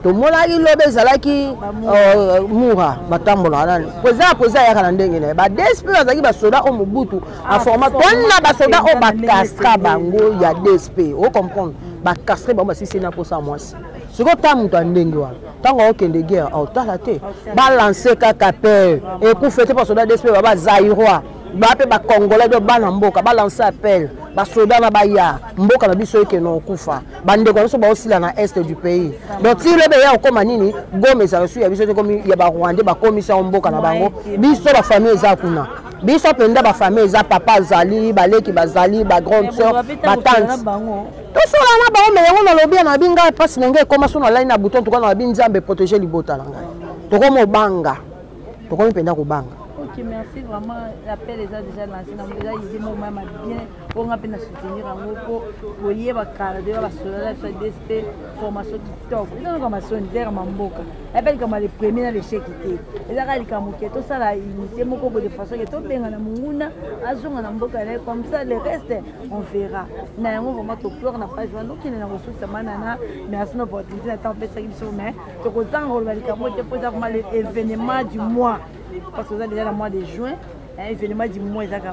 tomonaki lobe ezalaki mura batambola nani poza yaka na ndenge na ye badesp bazalaki basoda oyo mobutu aforma tona basoda oyo bakastra bango ya dsp ocomprendre bakastre bango basisi na mposa mwasi sikoyo ta moto ya ndenge wana ntango okende guerre aotala te balanse kaka pe ekufe te basoda dsp bazairoa bape bakongolais do bana mboka balanse appel basoda na baya mboka na biso ekende okufa bandeko na biso baosila na est du pays donc ti lebe ya okoma nini gome ezala su ya biso te komi ya barwandais bakomisa mboka na bango biso bafamille eza kuna biso mpenza bafamille eza papa azali baleki bazali bagrande sœur batante tosola na bango me yango nalobi ya na bi ngai mpasi na ngai ekoma so na lai na bouton tokomi na bi nzambe protéger libota na ngai tokomi obanga tokomi mpenza kobanga. Ok, merci vraiment. L'appel est déjà lancé. Déjà, ils aiment même bien. On a pu soutenir en gros. Vous voyez, va calmer, va soulager, va DSP, formation TikTok. Ils ont une formation derrière Mamboka. L'appel comme les premiers dans l'échec qui était. Et là, il y a tout ça là, c'est mon combo de façon que tout le monde a mouna, azon a Mamboka comme ça. Le reste, on verra. Mais on vraiment tout peur, on n'a pas joué. Donc il y a une ressource à manana, mais à ce moment là, on a fait ça qui sont mais. Donc autant on va les camoter pour avoir l'événement du mois. Parce que vous avez déjà le mois de juin, l'événement du mois, il y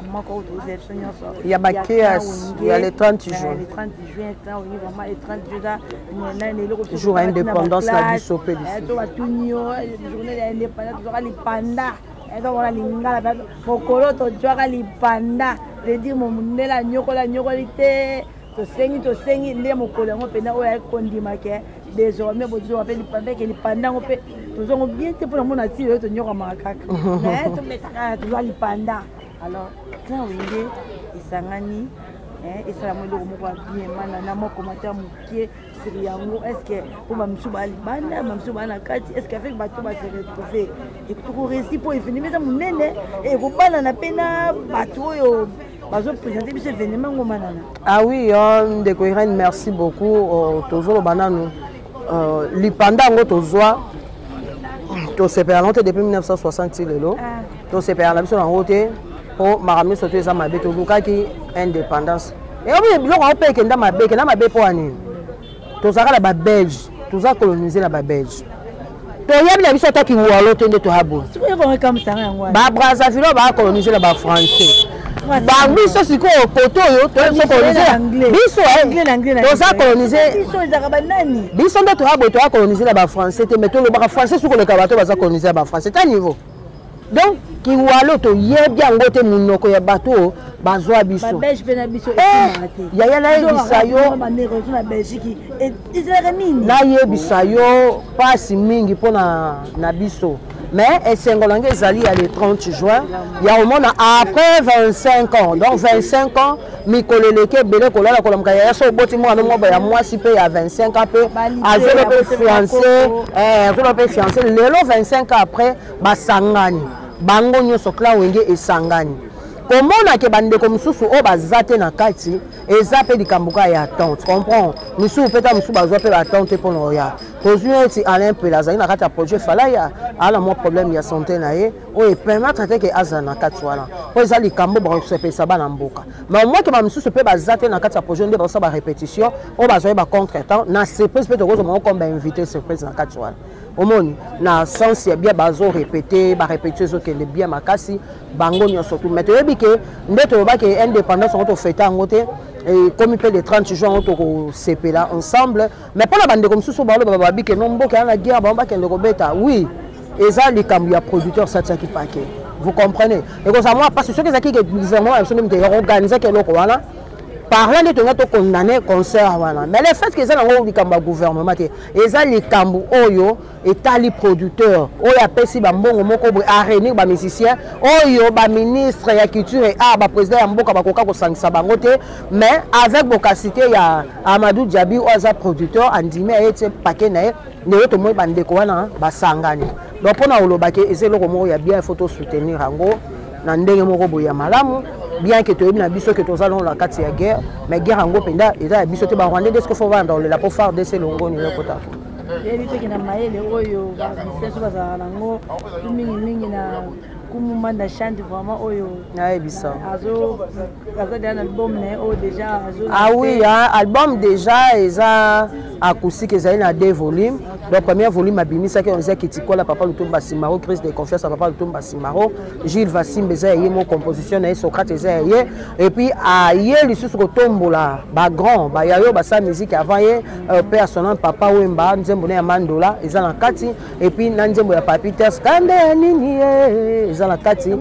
a le 30 juin. Le 30 juin, vraiment le 30 juin, jour d'indépendance, la Bissopé. La journée d'indépendance, les pandas. Donc, on a les ngala, mokolo, tu as les pandas. Je dis, mon nela, nyokola, nyokolité. To sengi nde mokolo ngo pena oya kondima ke désormais bozo appelle les pandas ngo pe tozongo bien te pour mona ti to nyoka makaka mais to metaka to les pandas alors quand wenge isangani et ça mo lo moko bien mana na moko mata mukie siri yango est-ce que pour mamsuba libanda mamsuba na kati est-ce qu'avec bato ba se retrouver et to récit pour finir mais ça munene et ko bana na pena bato yo. Ah oui, Ndeko Irène, merci beaucoup. Toujours banano. Lipanda ngo tozwa. To separa note depuis 1960 lelo. To separa na biso na route po marami soto eza mabe to lukaki indépendance. Et obi biloko opé kenda mabe po ani. To saka la ba belge, to za coloniser la ba belge. To yebi na biso taki walo tende to habo. Ba Brazzaville ba coloniser la ba français. Bango so siko poto yo to so coloniser biso to za coloniser biso ndo to habo to coloniser la ba français te meto le ba français siko le kabato ba za coloniser ba français ta niveau donc ki walo to yebi yango te munoko ya bato bazwa biso ba belge pena biso ya ya na yebisa yo na Belgique et Israël nini na yebisa yo pasi mingi pona na biso. Mais Esengolanga ezali le 30 juin, il y a au moins après 25 ans. Donc 25 ans, Mikoleleke Bele Kola Kolomka ya so boti mo no mo ya moi si pe ya 25 ans pe azolo pe fiancé, le 25 ans après ba sangani. Bango nyoso kla wenge esangani. Komona ke bandeko mususu o bazate na kati ezape likambuka ya attente, comprends? Musu peta musu bazwa pe attente pour no ya. Tozui ti Alain Pelazani na kati ya projet fala ya ala mo problème ya santé na ye o e permettre que azana kati wana. Po za likambo ba se pesa bana mboka. Mais moi ke ba mususu pe bazate na kati ya projet nde ba sa ba répétition o bazwa ba contre-temps na surprise pe to ko mo comme ba invité surprise na kati wana. Omoni na sens ya bien bazo répéter ba répéter zo ke le bien makasi bango nyo surtout mais to yebi ke ndeto ba ke indépendance on to fêter ngote et comme il peut le 30 juin on to CP là ensemble mais pour la bande comme sous balo baba bi ke no mboka na guerre ba ke ndeko beta oui eza likambu ya producteur satya ki paquet vous comprenez et comme ça moi parce que ce que ça qui que gouvernement absolument de organiser que loko wana parlant de tonga to condamner concert wana mais le fait que ça ngo likambu gouvernement te eza likambu oyo etali producteur oyo apesi ba mbongo moko bo areni ba musicien oyo ba ministre ya culture et art ba président ya mboka ba koka ko sangisa bango te mais avec bokasité ya Amadou Diaby oza producteur andime ete paquet na ne to mo bandeko wana ba sangani donc pona oloba ke ezelo ko mo ya bien photo soutenir ango na ndenge moko bo ya malamu bien que tu aies na biso que tu allons la carte ya guerre mais guerre ango penda eza biso te ba rwandais de ce qu'il faut vendre la pour faire de ces longo ni le kota yeli te kina maele oyo ba biso ba za lango mingi na kumumanda chante vraiment oyo na ebisa azo un album né o déjà azo ah oui hein, album déjà eza acoustique ezali na 2 volumes. Donc premier volume abimisa que on disait Kitikola papa Lutumba Simaro, crise de confiance à papa Lutumba Simaro, Gilles Vassimbe ezali mo composition na Socrate ezali et puis a yeli sous kotombola ba grand ba yayo ba sa musique avant ye père son nom papa Wemba nzembo na Mandola ezali na kati et puis na nzembo ya Papitas Kande nini ezali na kati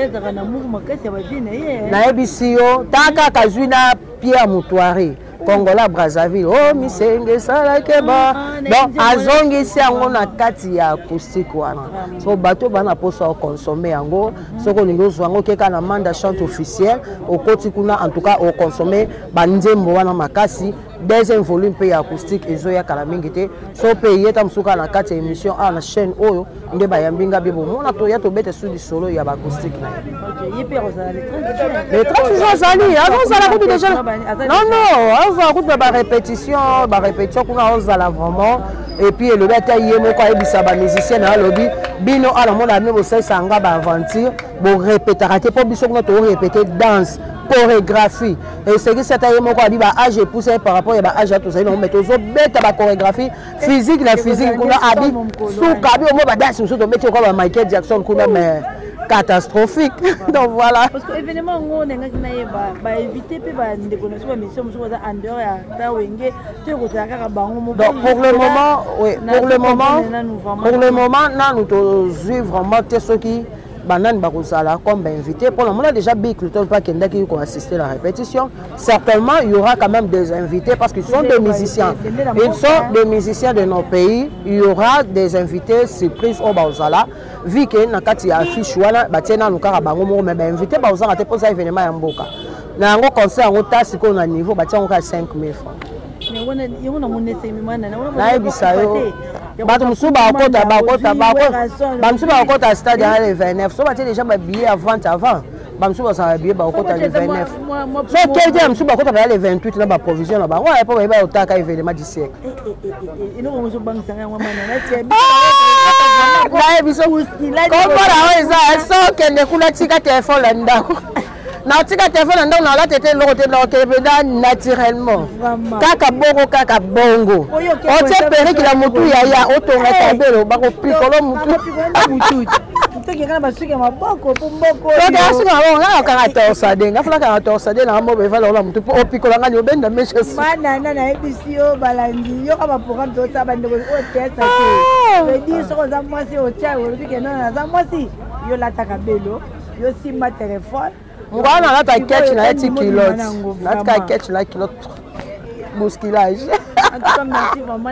na ebisio taka kazwina Pierre Moutoiré Congola Brazzaville oh misenge sala keba donc azongisi yango na kati ya acoustique wana so bato bana posa consommer yango soko ningo zwango keka na manda chante officielle okoti kuna en tout cas au consommer banzembo wana makasi deuxième volume pe ya acoustique ezoya kala mingi te so pe yeta msuka na kati ya émission na chaîne oyo nde bayambinga bibo mona to ya to bete sudi solo ya acoustique na OK yepe rozala les 30 jours zali avant ça la route déjà non on va route ba répétition kuna on zala vraiment et puis le bata yemo ko ebisa ba musicien na lobby bino ala mona me bo ça nga ba aventure bo répéter raté pour biso ko to répéter danse chorégraphie et c'est que cette année mon quoi dit bah âge poussé par rapport à bah âge tout ça non mais toujours bête ba chorégraphie physique la physique qu'on a habit sous kabi au mot bah danse sous de mettre comme Michael Jackson qu'on a mais catastrophique donc voilà parce que événement on nga kinaye ba éviter pe ba ndéconnexion ba mission muso za en dehors ya ta wenge te ko ta ka bango mo donc pour le moment oui pour le moment là nous to suivre vraiment ceux qui Banane Barosala comme invité. Pour le moment, déjà, Big Luton pas qui ont assisté à la répétition. Certainement, il y aura quand même des invités parce qu'ils sont des musiciens. Ils sont des musiciens de nos pays. Il y aura des invités surprises au Barosala. Vu que Nakati a affiché, Batiena Nukara Bangomo, mais invité Barosala a pour ça événement à Mboka. Dans un concert, on a tasse qu'on a niveau, Batiena 5 000 francs. Bamsuba akota stade à le 29 so batie déjà ba billet avant Bamsuba ça billet ba akota le 29 so keje Bamsuba akota ba le 28 na ba provision na ba ouais po ba otaka événement du siècle ino mo so bang sanga wa mana na tie na biso komora oza so kende kula tika téléphone la ndako na tika téléphone ndako na la tete lokote na okebeda naturellement kaka bongo o te pere ki la mutu ya otonga tabelo bako pikolo mutu tokeka ba suka maboko pomboko tokeka suka maboko nga torsa de nga fala torsa de na mo be fala la mutu o pikola nga ni obenda meshes mana na ebisio balandi yo ka ba programme to ta bande ko o testa ke be di so za mwasi o cha o bike na za mwasi yo la takabelo yo simba téléphone ngwana la ta catch na 10 kilos la ta catch la kilo bousculage. En tout cas, merci vraiment.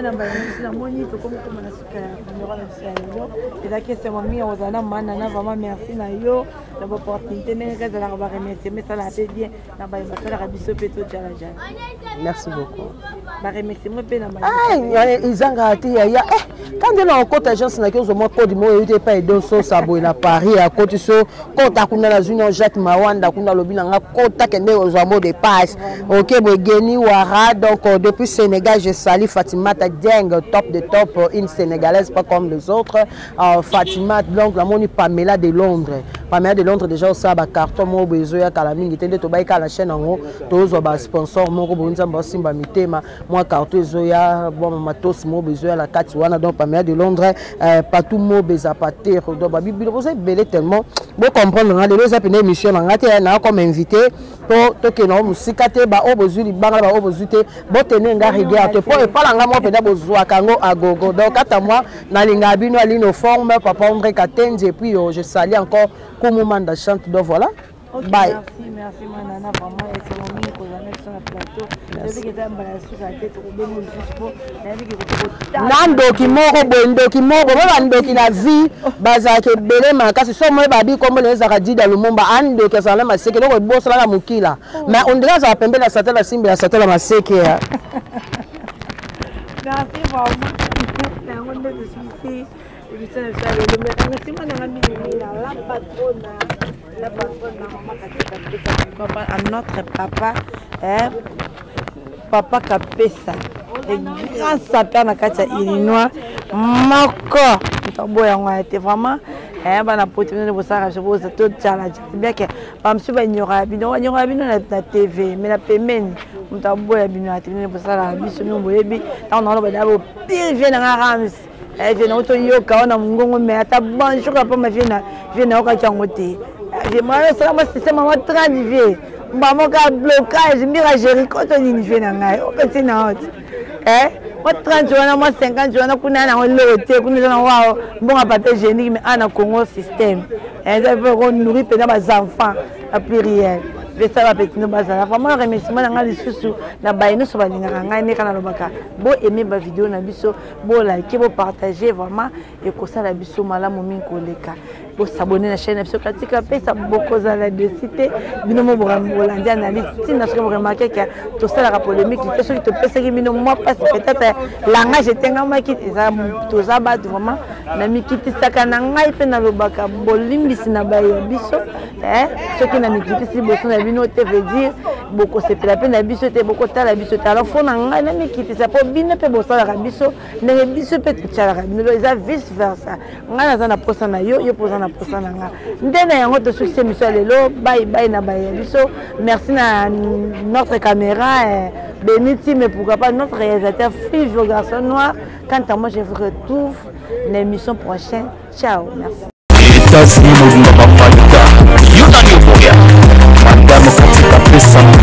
Et la question mamie Rosana Manana vraiment merci na yo la opportunité mais reste la remercier mais ça l'a fait bien na ba la rabiso peto jalaja. Merci beaucoup. Ba remercier moi pe na ba. Ah, izanga ati ya quand on a encore agence na kizo mo code mo yote pa edo so sabo na Paris à côté so kota kuna na Union Jacques Mawanda kuna lobi na kota kende ozo mo de passe. OK Bogeni Wara donc depuis Sénégal je salue Fatimata Dieng top de top une sénégalaise pas comme les autres Fatima donc la moni Pamela de Londres déjà au saba carton mo bezoya kala mingi tende to baika la chaîne ngo tozo ba sponsor moko bonza ba simba mitema moi carton zoya bon matos mo bezoya la kati wana donc Pamela de Londres patou mo bezapater donc ba bibilo vous êtes belé tellement bon comprendre nga les apene émission nga te na comme invité to ke no musikate ba obozuli banga ba obozute bo tene nga rigueur te po e pala nga mo peda bozwa kango agogo donc ata moi na linga bino alino forme papa André Katenzi et puis je salue encore Koumou chante donc voilà. Okay, bye. Merci Manana vraiment et c'est mon mimi pour la sur le plateau. Je sais que tu as la suite à tête au béni jusqu'au Nandoki moko bandoki na vie bazake belé makasi so moi babi comme les aradi dans le monde andoki ça la maseke loko bosso la mukila mais on dirait ça pembe la satela simbe la satela maseke. Merci vraiment. La ronde de succès. La patronne, à notre papa, papa Kapesa, le grand sapin à Katia Illinois, Moko, était vraiment bana poti ne bosaka chose to tchala bien que ba msu ba nyora bino na TV mais la pemeni mutabo ya bino ati ne bosala biso no boyebi ta on ba dabo pire vient na rams vient na to yoka na mungongo mais ata bonjour pas ma vient na oka changote je moi ça ma système ma transiver maman ka blocage mira Jericho to ni vient na ngai okati na hot moi 30 jours, moi 50 jours, on a un loté, on a un bon papier génique, mais on a un Congo système. Et ça veut qu'on nourrit les enfants à pluriel. Mais ça va peut-être nous baser. La femme a remercié moi dans les sous na baïno sur balinga ngane kana lobaka. Bo aimer ma vidéo na biso, bo liker, bo partager vraiment et que ça la biso malamu minko leka. Bo s'abonner la chaîne biso Katika Pesa beaucoup za la de cité. Bino mo bolandi analyse. Si na ce que vous remarquez que tout ça la polémique, tout ce qui te pèse qui bino moi parce peut-être langage était ngama qui ça tout ça bat vraiment na mikiti sakana ngai pe na lobaka bolimbisi na baye biso ce qui na mikiti si boso na bino te veut dire beaucoup c'est la peine na biso te beaucoup ta la biso ta la fo na ngai na mikiti ça po bino pe boso la biso na biso pe tchala bino eza vice versa ngai na posa na yo posa na posa na nga ndena yango to succès miso lelo bye bye na baye biso merci na notre caméra Beniti, mais pourquoi pas notre réalisateur Five Garçon Noir. Quant à moi, je vous retrouve l'émission prochaine. Ciao, merci. États-Unis, Madame Katika Pesa